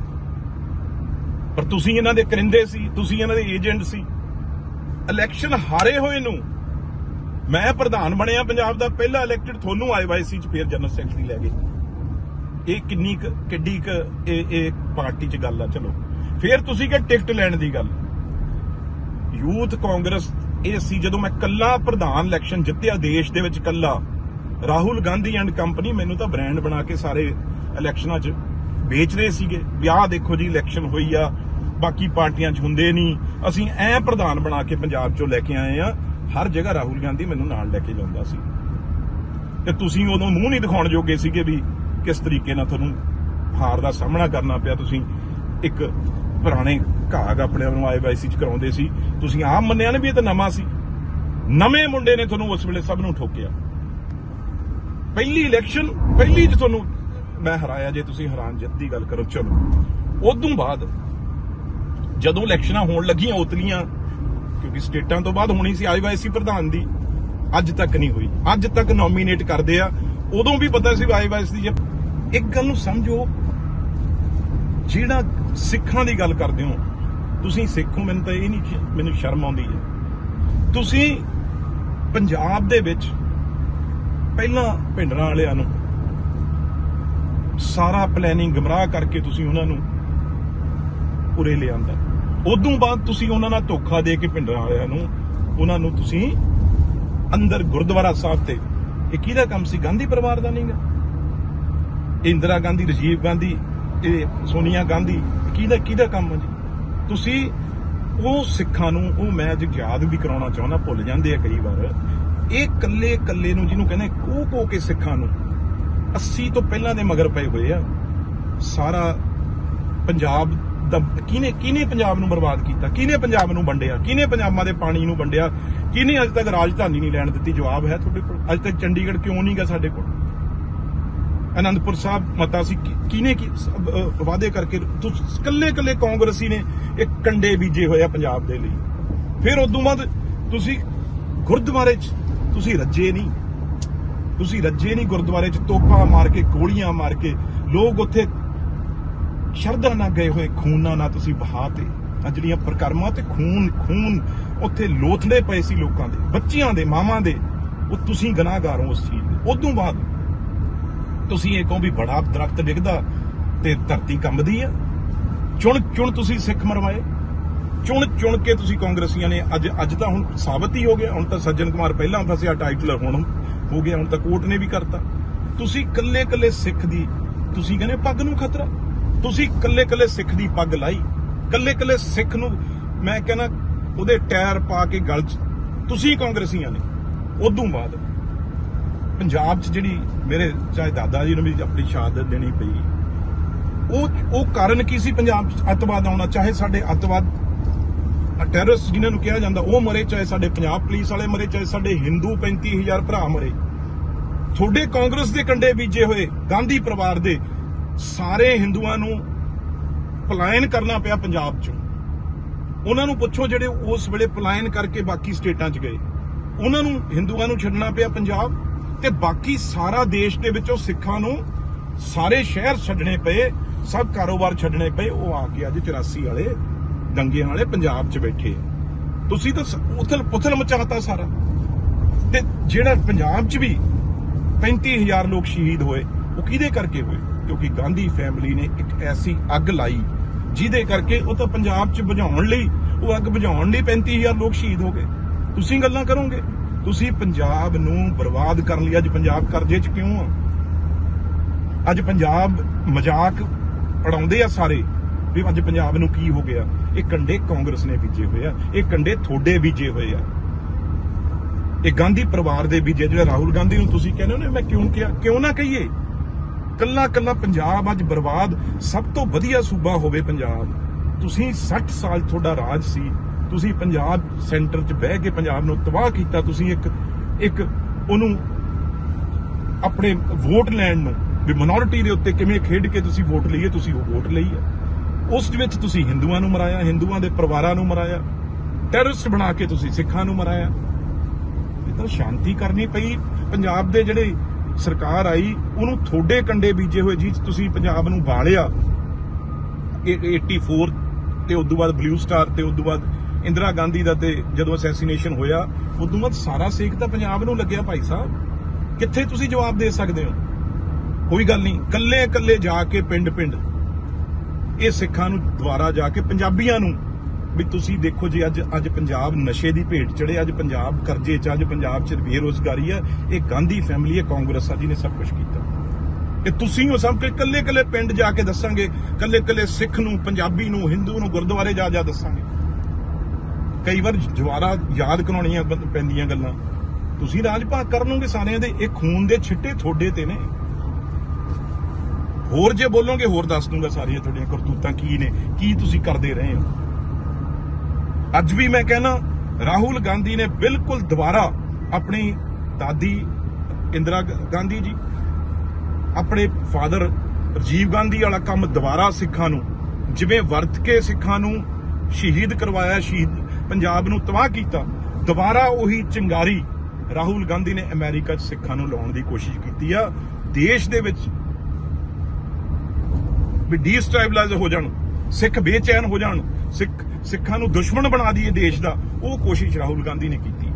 ਪਰ ਤੁਸੀਂ ਇਹਨਾਂ ਦੇ ਕਰਿੰਦੇ ਸੀ, ਤੁਸੀਂ ਇਹਨਾਂ ਦੇ ਏਜੰਟ ਸੀ। ਇਲੈਕਸ਼ਨ ਹਾਰੇ ਹੋਏ ਨੂੰ ਮੈਂ ਪ੍ਰਧਾਨ ਬਣਿਆ ਪੰਜਾਬ ਦਾ ਪਹਿਲਾ ਇਲੈਕਟਡ, ਤੁਹਾਨੂੰ ਆਈਵਾਈਸੀ ਚ ਫੇਰ ਜਨਰਲ ਸੈਕਟਰੀ ਲੈ ਗਏ। ਇਹ ਕਿੰਨੀ ਕਿੱਡੀ ਕ ਇਹ ਪਾਰਟੀ ਚ ਗੱਲ ਆ। ਚਲੋ ਫੇਰ ਤੁਸੀਂ ਕਿ ਟਿਕਟ ਲੈਣ ਦੀ ਗੱਲ, ਯੂਥ ਕਾਂਗਰਸ ਇਹ ਸੀ ਜਦੋਂ ਮੈਂ ਕੱਲਾ ਪ੍ਰਧਾਨ ਇਲੈਕਸ਼ਨ ਜਿੱਤਿਆ ਦੇਸ਼ ਦੇ ਵਿੱਚ ਕੱਲਾ। ਰਾਹੁਲ ਗਾਂਧੀ ਐਂਡ ਕੰਪਨੀ ਮੈਨੂੰ ਤਾਂ ਬ੍ਰਾਂਡ ਬਣਾ ਕੇ ਸਾਰੇ ਇਲੈਕਸ਼ਨਾਂ 'ਚ ਵੇਚ ਰਹੇ ਸੀਗੇ ਵੀ ਆਹ ਦੇਖੋ ਜੀ ਇਲੈਕਸ਼ਨ ਹੋਈ ਆ, ਬਾਕੀ ਪਾਰਟੀਆਂ 'ਚ ਹੁੰਦੇ ਨਹੀਂ, ਅਸੀਂ ਐ ਪ੍ਰਧਾਨ ਬਣਾ ਕੇ ਪੰਜਾਬ 'ਚੋਂ ਲੈ ਕੇ ਆਏ ਆ। ਹਰ ਜਗ੍ਹਾ ਰਾਹੁਲ ਗਾਂਧੀ ਮੈਨੂੰ ਨਾਲ ਲੈ ਕੇ ਜਾਂਦਾ ਸੀ, ਤੇ ਤੁਸੀਂ ਉਦੋਂ ਮੂੰਹ ਨਹੀਂ ਦਿਖਾਉਣ ਜੋਗੇ ਸੀਗੇ ਵੀ ਕਿਸ ਤਰੀਕੇ ਨਾਲ ਤੁਹਾਨੂੰ ਹਾਰ ਦਾ ਸਾਹਮਣਾ ਕਰਨਾ ਪਿਆ। ਤੁਸੀਂ ਇੱਕ ਪੁਰਾਣੇ ਘਾਗ ਆਪਣੇ ਨੂੰ ਆਈਵਾਈਸੀ 'ਚ ਕਰਾਉਂਦੇ ਸੀ, ਤੁਸੀਂ ਆਪ ਮੰਨਿਆ ਨਾ ਵੀ ਇਹ ਤਾਂ ਨਵਾਂ ਸੀ, ਨਵੇਂ ਮੁੰਡੇ ਨੇ ਤੁਹਾਨੂੰ ਉਸ ਵੇਲੇ ਸਭ ਨੂੰ ਠੋਕਿਆ। ਪਹਿਲੀ ਇਲੈਕਸ਼ਨ ਪਹਿਲੀ 'ਚ ਤੁਹਾਨੂੰ ਮੈਂ ਹਰਾਇਆ, ਜੇ ਤੁਸੀਂ ਹੈਰਾਨ ਜਿੱਤ ਦੀ ਗੱਲ ਕਰੋ। ਚਲੋ ਉਦੋਂ ਬਾਅਦ ਜਦੋਂ ਇਲੈਕਸ਼ਨਾਂ ਹੋਣ ਲੱਗੀਆਂ ਉਤਲੀਆਂ, ਕਿਉਂਕਿ ਸਟੇਟਾਂ ਤੋਂ ਬਾਅਦ ਹੋਣੀ ਸੀ ਆਈਵਾਈਸੀ ਪ੍ਰਧਾਨ ਦੀ, ਅੱਜ ਤੱਕ ਨਹੀਂ ਹੋਈ। ਅੱਜ ਤੱਕ ਨੋਮੀਨੇਟ ਕਰਦੇ ਆ, ਉਦੋਂ ਵੀ ਪਤਾ ਸੀ ਆਈਵਾਈਸੀ ਦੀ। ਇੱਕ ਗੱਲ ਨੂੰ ਸਮਝੋ, ਜਿਹੜਾ ਸਿੱਖਾਂ ਦੀ ਗੱਲ ਕਰਦੇ ਹੋ ਤੁਸੀਂ, ਸਿੱਖੋ, ਮੈਨੂੰ ਤਾਂ ਇਹ ਨਹੀਂ, ਮੈਨੂੰ ਸ਼ਰਮ ਆਉਂਦੀ ਹੈ। ਤੁਸੀਂ ਪੰਜਾਬ ਦੇ ਵਿੱਚ ਪਹਿਲਾਂ ਭਿੰਡਰਾਂ ਵਾਲਿਆਂ ਨੂੰ ਸਾਰਾ ਪਲੈਨਿੰਗ ਗਮਰਾਹ ਕਰਕੇ ਤੁਸੀਂ ਉਹਨਾਂ ਨੂੰ ਉਰੇ ਲਿਆਂਦਾ, ਉਦੋਂ ਬਾਅਦ ਤੁਸੀਂ ਉਹਨਾਂ ਨਾਲ ਧੋਖਾ ਦੇ ਕੇ ਭਿੰਡਰਾਂ ਵਾਲਿਆਂ ਨੂੰ ਉਹਨਾਂ ਨੂੰ ਤੁਸੀਂ ਅੰਦਰ ਗੁਰਦੁਆਰਾ ਸਾਹਿਬ ਤੇ, ਇਹ ਕਿਹਦਾ ਕੰਮ ਸੀ? ਗਾਂਧੀ ਪਰਿਵਾਰ ਦਾ ਨਹੀਂਗਾ। ਇੰਦਰਾ ਗਾਂਧੀ, ਰਾਜੀਵ ਗਾਂਧੀ, ਇਹ ਸੋਨੀਆ ਗਾਂਧੀ, ਕਿਹਦਾ ਕਿਹਦਾ ਕੰਮ ਹੈ ਜੀ? ਤੁਸੀਂ ਉਹ ਸਿੱਖਾਂ ਨੂੰ, ਉਹ ਮੈਂ ਅੱਜ ਯਾਦ ਵੀ ਕਰਾਉਣਾ ਚਾਹੁੰਦਾ, ਭੁੱਲ ਜਾਂਦੇ ਆ ਕਈ ਵਾਰ, ਇਹ ਕੱਲੇ ਕੱਲੇ ਨੂੰ ਜਿਹਨੂੰ ਕਹਿੰਦੇ ਕੋਹ ਕੋਹ ਕੇ ਸਿੱਖਾਂ ਨੂੰ अस्सी ਤੋਂ ਪਹਿਲਾਂ ਦੇ ਮਗਰ ਪਏ ਹੋਏ ਆ। ਸਾਰਾ ਪੰਜਾਬ ਦਾ ਕਿਹਨੇ ਕਿਹਨੇ ਪੰਜਾਬ ਨੂੰ ਬਰਬਾਦ ਕੀਤਾ, ਕਿਹਨੇ ਪੰਜਾਬ ਨੂੰ ਵੰਡਿਆ, ਕਿਹਨੇ ਪੰਜਾਬਾਂ ਦੇ ਪਾਣੀ ਨੂੰ ਵੰਡਿਆ, ਕਿਹਨੇ ਅੱਜ ਤੱਕ ਰਾਜਧਾਨੀ ਨਹੀਂ ਲੈਣ ਦਿੱਤੀ? ਜਵਾਬ ਹੈ ਤੁਹਾਡੇ ਕੋਲ। ਅੱਜ ਤੱਕ ਚੰਡੀਗੜ੍ਹ ਕਿਉਂ ਨਹੀਂ ਗਾ ਸਾਡੇ ਕੋਲ? ਆਨੰਦਪੁਰ ਸਾਹਿਬ ਮਤਾ ਸੀ, ਕਿਹਨੇ ਕੀ ਵਾਅਦੇ ਕਰਕੇ ਕੱਲੇ ਕੱਲੇ ਕਾਂਗਰਸੀ ਨੇ ਇੱਕ ਕੰਡੇ ਬੀਜੇ ਹੋਏ ਆ ਪੰਜਾਬ ਦੇ ਲਈ। ਫਿਰ ਉਦੋਂ ਬਾਅਦ ਤੁਸੀਂ ਗੁਰਦੁਆਰੇ 'ਚ ਤੁਸੀਂ ਰੱਜੇ ਨਹੀਂ, ਤੁਸੀਂ ਰੱਜੇ ਨਹੀਂ ਗੁਰਦੁਆਰੇ 'ਚ ਤੋਪਾਂ ਮਾਰ ਕੇ, ਗੋਲੀਆਂ ਮਾਰ ਕੇ, ਲੋਕ ਉੱਥੇ ਸ਼ਰਧਾ ਨਾਲ ਗਏ ਹੋਏ ਖੂਨਾਂ ਨਾਲ ਤੁਸੀਂ ਬਹਾ ਤੇ ਆ ਜਿਹੜੀਆਂ ਪ੍ਰਕਰਮਾਂ ਤੇ ਖੂਨ ਖੂਨ ਉੱਥੇ ਲੋਥੜੇ ਪਏ ਸੀ ਲੋਕਾਂ ਦੇ, ਬੱਚਿਆਂ ਦੇ, ਮਾਵਾਂ ਦੇ, ਉਹ ਤੁਸੀਂ ਗੁਨਾਹਗਾਰ ਹੋ ਉਸ ਚੀਜ਼ ਦੇ। ਉਦੋਂ ਬਾਅਦ ਤੁਸੀਂ ਇਹ ਕਹੋ ਵੀ ਬੜਾ ਦਰਖਤ ਡਿੱਗਦਾ ਤੇ ਧਰਤੀ ਕੰਬਦੀ ਆ। ਚੁਣ ਚੁਣ ਤੁਸੀਂ ਸਿੱਖ ਮਰਵਾਏ, ਚੁਣ ਚੁਣ ਕੇ ਤੁਸੀਂ ਕਾਂਗਰਸੀਆਂ ਨੇ ਅੱਜ ਅੱਜ ਤਾਂ ਹੁਣ ਸਾਬਤ ਹੀ ਹੋ ਗਿਆ। ਹੁਣ ਤਾਂ ਸੱਜਣ ਕੁਮਾਰ ਪਹਿਲਾਂ ਫਸਿਆ ਟਾਈਟਲ ਹੁਣ ਹੋ ਗਿਆ, ਹੁਣ ਤਾਂ ਕੋਰਟ ਨੇ ਵੀ ਕਰਤਾ। ਤੁਸੀਂ ਕੱਲੇ ਕੱਲੇ ਸਿੱਖ ਦੀ ਤੁਸੀਂ ਕਹਿੰਦੇ ਪੱਗ ਨੂੰ ਖਤਰਾ, ਤੁਸੀਂ ਕੱਲੇ ਕੱਲੇ ਸਿੱਖ ਦੀ ਪੱਗ ਲਾਈ, ਕੱਲੇ ਕੱਲੇ ਸਿੱਖ ਨੂੰ ਮੈਂ ਕਹਿੰਦਾ ਉਹਦੇ ਟਾਇਰ ਪਾ ਕੇ ਗਲ 'ਚ ਤੁਸੀਂ ਕਾਂਗਰਸੀਆਂ ਨੇ। ਉਦੋਂ ਬਾਅਦ ਪੰਜਾਬ 'ਚ ਜਿਹੜੀ ਮੇਰੇ ਚਾਹੇ ਦਾਦਾ ਜੀ ਨੂੰ ਵੀ ਆਪਣੀ ਸ਼ਹਾਦਤ ਦੇਣੀ ਪਈ, ਉਹ ਉਹ ਕਾਰਨ ਕੀ ਸੀ ਪੰਜਾਬ 'ਚ ਅੱਤਵਾਦ ਆਉਣਾ? ਚਾਹੇ ਸਾਡੇ ਅੱਤਵਾਦ ਟੈਰਰਿਸਟ ਜਿਨ੍ਹਾਂ ਨੂੰ ਕਿਹਾ ਜਾਂਦਾ ਉਹ ਮਰੇ, ਚਾਹੇ ਸਾਡੇ ਪੰਜਾਬ ਪੁਲਿਸ ਵਾਲੇ ਮਰੇ, ਚਾਹੇ ਸਾਡੇ ਹਿੰਦੂ ਪੈਂਤੀ ਹਜ਼ਾਰ ਭਰਾ ਮਰੇ। ਤੁਹਾਡੇ ਕਾਂਗਰਸ ਦੇ ਕੰਡੇ ਬੀਜੇ ਹੋਏ ਗਾਂਧੀ ਪਰਿਵਾਰ ਦੇ ਸਾਰੇ ਹਿੰਦੂਆਂ ਨੂੰ ਪਲਾਇਨ ਕਰਨਾ ਪਿਆ ਪੰਜਾਬ 'ਚੋਂ। ਉਹਨਾਂ ਨੂੰ ਪੁੱਛੋ ਜਿਹੜੇ ਉਸ ਵੇਲੇ ਪਲਾਇਨ ਕਰਕੇ ਬਾਕੀ ਸਟੇਟਾਂ 'ਚ ਗਏ, ਉਹਨਾਂ ਨੂੰ ਹਿੰਦੂਆਂ ਨੂੰ ਛੱਡਣਾ ਪਿਆ ਪੰਜਾਬ, ਤੇ ਬਾਕੀ ਸਾਰਾ ਦੇਸ਼ ਦੇ ਵਿੱਚੋਂ ਸਿੱਖਾਂ ਨੂੰ ਸਾਰੇ ਸ਼ਹਿਰ ਛੱਡਣੇ ਪਏ, ਸਭ ਕਾਰੋਬਾਰ ਛੱਡਣੇ ਪਏ। ਉਹ ਆ ਕੇ ਅੱਜ ਚੁਰਾਸੀ ਵਾਲੇ ਦੰਗਿਆਂ ਵਾਲੇ ਪੰਜਾਬ 'ਚ ਬੈਠੇ। ਤੁਸੀਂ ਤਾਂ ਉਥਲ ਪੁਥਲ ਮਚਾਤਾ ਸਾਰਾ। ਤੇ ਜਿਹੜਾ ਪੰਜਾਬ 'ਚ ਵੀ ਪੈਂਤੀ ਹਜ਼ਾਰ ਲੋਕ ਸ਼ਹੀਦ ਹੋਏ, ਉਹ ਕਿਹਦੇ ਕਰਕੇ ਹੋਏ? ਕਿਉਂਕਿ ਗਾਂਧੀ ਫੈਮਿਲੀ ਨੇ ਇੱਕ ਐਸੀ ਅੱਗ ਲਾਈ ਜਿਹਦੇ ਕਰਕੇ ਉਹ ਤਾਂ ਪੰਜਾਬ 'ਚ ਬੁਝਾਉਣ ਲਈ, ਉਹ ਅੱਗ ਬੁਝਾਉਣ ਲਈ ਪੈਂਤੀ ਹਜ਼ਾਰ ਲੋਕ ਸ਼ਹੀਦ ਹੋ ਗਏ। ਤੁਸੀਂ ਗੱਲਾਂ ਕਰੋਗੇ? ਤੁਸੀਂ ਪੰਜਾਬ ਨੂੰ ਬਰਬਾਦ ਕਰਨ ਲਈ ਅੱਜ ਪੰਜਾਬ ਕਰਜ਼ੇ 'ਚ ਕਿਉਂ ਆ? ਅੱਜ ਪੰਜਾਬ ਮਜ਼ਾਕ ਉਡਾਉਂਦੇ ਆ ਸਾਰੇ ਵੀ ਅੱਜ ਪੰਜਾਬ ਨੂੰ ਕੀ ਹੋ ਗਿਆ। ਇਹ ਕੰਡੇ ਕਾਂਗਰਸ ਨੇ ਬੀਜੇ ਹੋਏ ਆ, ਇਹ ਕੰਡੇ ਥੋੜੇ ਬੀਜੇ ਹੋਏ ਆ, ਇਹ ਗਾਂਧੀ ਪਰਿਵਾਰ ਦੇ ਬੀਜੇ। ਜਿਹੜਾ ਰਾਹੁਲ ਗਾਂਧੀ ਨੂੰ ਤੁਸੀਂ ਕਹਿੰਦੇ ਹੋ ਨਾ, ਮੈਂ ਕਿਉਂ ਕਿਹਾ, ਕਿਉਂ ਨਾ ਕਹੀਏ? ਕੱਲਾ ਕੱਲਾ ਪੰਜਾਬ ਅੱਜ ਬਰਬਾਦ, ਸਭ ਤੋਂ ਵਧੀਆ ਸੂਬਾ ਹੋਵੇ ਪੰਜਾਬ। ਤੁਸੀਂ ਸੱਠ ਸਾਲ ਤੁਹਾਡਾ ਰਾਜ ਸੀ, ਤੁਸੀਂ ਪੰਜਾਬ ਸੈਂਟਰ 'ਚ ਬਹਿ ਕੇ ਪੰਜਾਬ ਨੂੰ ਤਬਾਹ ਕੀਤਾ। ਤੁਸੀਂ ਇੱਕ ਇੱਕ ਉਹਨੂੰ ਆਪਣੇ ਵੋਟ ਲੈਣ ਨੂੰ ਵੀ ਮਿਨੋਰਿਟੀ ਦੇ ਉੱਤੇ ਕਿਵੇਂ ਖੇਡ ਕੇ ਤੁਸੀਂ ਵੋਟ ਲਈਏ, ਤੁਸੀਂ ਉਹ ਵੋਟ ਲਈ ਹੈ। ਉਸ ਵਿੱਚ ਤੁਸੀਂ ਹਿੰਦੂਆਂ ਨੂੰ ਮਰਾਇਆ, ਹਿੰਦੂਆਂ ਦੇ ਪਰਿਵਾਰਾਂ ਨੂੰ ਮਰਾਇਆ, ਟੈਰਰਿਸਟ ਬਣਾ ਕੇ ਤੁਸੀਂ ਸਿੱਖਾਂ ਨੂੰ ਮਰਾਇਆ। ਇਹ ਤਾਂ ਸ਼ਾਂਤੀ ਕਰਨੀ ਪਈ। ਪੰਜਾਬ ਦੇ ਜਿਹੜੇ ਸਰਕਾਰ ਆਈ ਉਹਨੂੰ ਥੋੜੇ ਕੰਡੇ ਬੀਜੇ ਹੋਏ ਜੀ ਤੁਸੀਂ ਪੰਜਾਬ ਨੂੰ ਬਾਲਿਆ। ਚੁਰਾਸੀ ਤੇ ਉਦੋਂ ਬਾਅਦ ਬਲੂ ਸਟਾਰ ਤੇ ਉਦੋਂ ਬਾਅਦ ਇੰਦਰਾ ਗਾਂਧੀ ਦਾ ਤੇ ਜਦੋਂ ਅਸੈਸੀਨੇਸ਼ਨ ਹੋਇਆ ਉਦੋਂ ਬਾਅਦ ਸਾਰਾ ਸੇਕ ਤਾਂ ਪੰਜਾਬ ਨੂੰ ਲੱਗਿਆ। ਭਾਈ ਸਾਹਿਬ ਕਿੱਥੇ ਤੁਸੀਂ ਜਵਾਬ ਦੇ ਸਕਦੇ ਹੋ? ਕੋਈ ਗੱਲ ਨਹੀਂ, ਕੱਲੇ ਕੱਲੇ ਜਾ ਕੇ ਪਿੰਡ ਪਿੰਡ ਇਹ ਸਿੱਖਾਂ ਨੂੰ ਦੁਆਰਾ ਜਾ ਕੇ ਪੰਜਾਬੀਆਂ ਨੂੰ ਵੀ ਤੁਸੀਂ ਦੇਖੋ ਜੀ ਅੱਜ ਅੱਜ ਪੰਜਾਬ ਨਸ਼ੇ ਦੀ ਭੇਟ ਚੜੇ, ਅੱਜ ਪੰਜਾਬ ਕਰਜ਼ੇ 'ਚ, ਅੱਜ ਪੰਜਾਬ 'ਚ ਬੇਰੁਜ਼ਗਾਰੀ ਹੈ। ਇਹ ਗਾਂਧੀ ਫੈਮਿਲੀ, ਇਹ ਕਾਂਗਰਸ ਆ ਜੀ ਨੇ ਸਭ ਕੁਝ ਕੀਤਾ। ਇਹ ਤੁਸੀਂ ਹੋ ਸਭ ਕੱਲੇ ਕੱਲੇ ਪਿੰਡ ਜਾ ਕੇ ਦੱਸਾਂਗੇ, ਕੱਲੇ ਕੱਲੇ ਸਿੱਖ ਨੂੰ, ਪੰਜਾਬੀ ਨੂੰ, ਹਿੰਦੂ ਨੂੰ ਗੁਰਦੁਆਰੇ ਜਾ ਜਾ ਦੱਸਾਂਗੇ। ਕਈ ਵਾਰ ਜਵਾਰਾ ਯਾਦ ਕਰਾਉਣੀਆਂ ਪੈਂਦੀਆਂ ਗੱਲਾਂ। ਤੁਸੀਂ ਰਾਜ ਭਾਗ ਕਰ ਲਓਗੇ ਸਾਰਿਆਂ ਦੇ। ਇਹ ਖੂਨ ਦੇ ਛਿੱਟੇ ਤੁਹਾਡੇ ਤੇ ਨੇ। ਹੋਰ ਜੇ ਬੋਲੋਗੇ ਹੋਰ ਦੱਸ ਦੂੰਗਾ ਸਾਰੀਆਂ ਤੁਹਾਡੀਆਂ ਕਰਤੂਤਾਂ ਕੀ ਨੇ, ਕੀ ਤੁਸੀਂ ਕਰਦੇ ਰਹੇ ਹੋ। ਅੱਜ ਵੀ ਮੈਂ ਕਹਿਣਾ ਰਾਹੁਲ ਗਾਂਧੀ ਨੇ ਬਿਲਕੁਲ ਦੁਬਾਰਾ ਆਪਣੀ ਦਾਦੀ ਇੰਦਰਾ ਗਾਂਧੀ ਜੀ, ਆਪਣੇ ਫਾਦਰ ਰਾਜੀਵ ਗਾਂਧੀ ਵਾਲਾ ਕੰਮ ਦੁਬਾਰਾ ਸਿੱਖਾਂ ਨੂੰ ਜਿਵੇਂ ਵਰਤ ਕੇ ਸਿੱਖਾਂ ਨੂੰ ਸ਼ਹੀਦ ਕਰਵਾਇਆ, ਸ਼ਹੀਦ ਪੰਜਾਬ ਨੂੰ ਤਬਾਹ ਕੀਤਾ, ਦੁਬਾਰਾ ਉਹੀ ਚਿੰਗਾਰੀ ਰਾਹੁਲ ਗਾਂਧੀ ਨੇ ਅਮਰੀਕਾ 'ਚ ਸਿੱਖਾਂ ਨੂੰ ਲਾਉਣ ਦੀ ਕੋਸ਼ਿਸ਼ ਕੀਤੀ ਆ। ਦੇਸ਼ ਦੇ ਵਿੱਚ ਵੀ ਡੀਸਟੈਬਲਾਈਜ਼ ਹੋ ਜਾਣ, ਸਿੱਖ ਬੇਚੈਨ ਹੋ ਜਾਣ, ਸਿੱਖ ਸਿੱਖਾਂ ਨੂੰ ਦੁਸ਼ਮਣ ਬਣਾ ਦਈਏ ਦੇਸ਼ ਦਾ, ਉਹ ਕੋਸ਼ਿਸ਼ ਰਾਹੁਲ ਗਾਂਧੀ ਨੇ ਕੀਤੀ।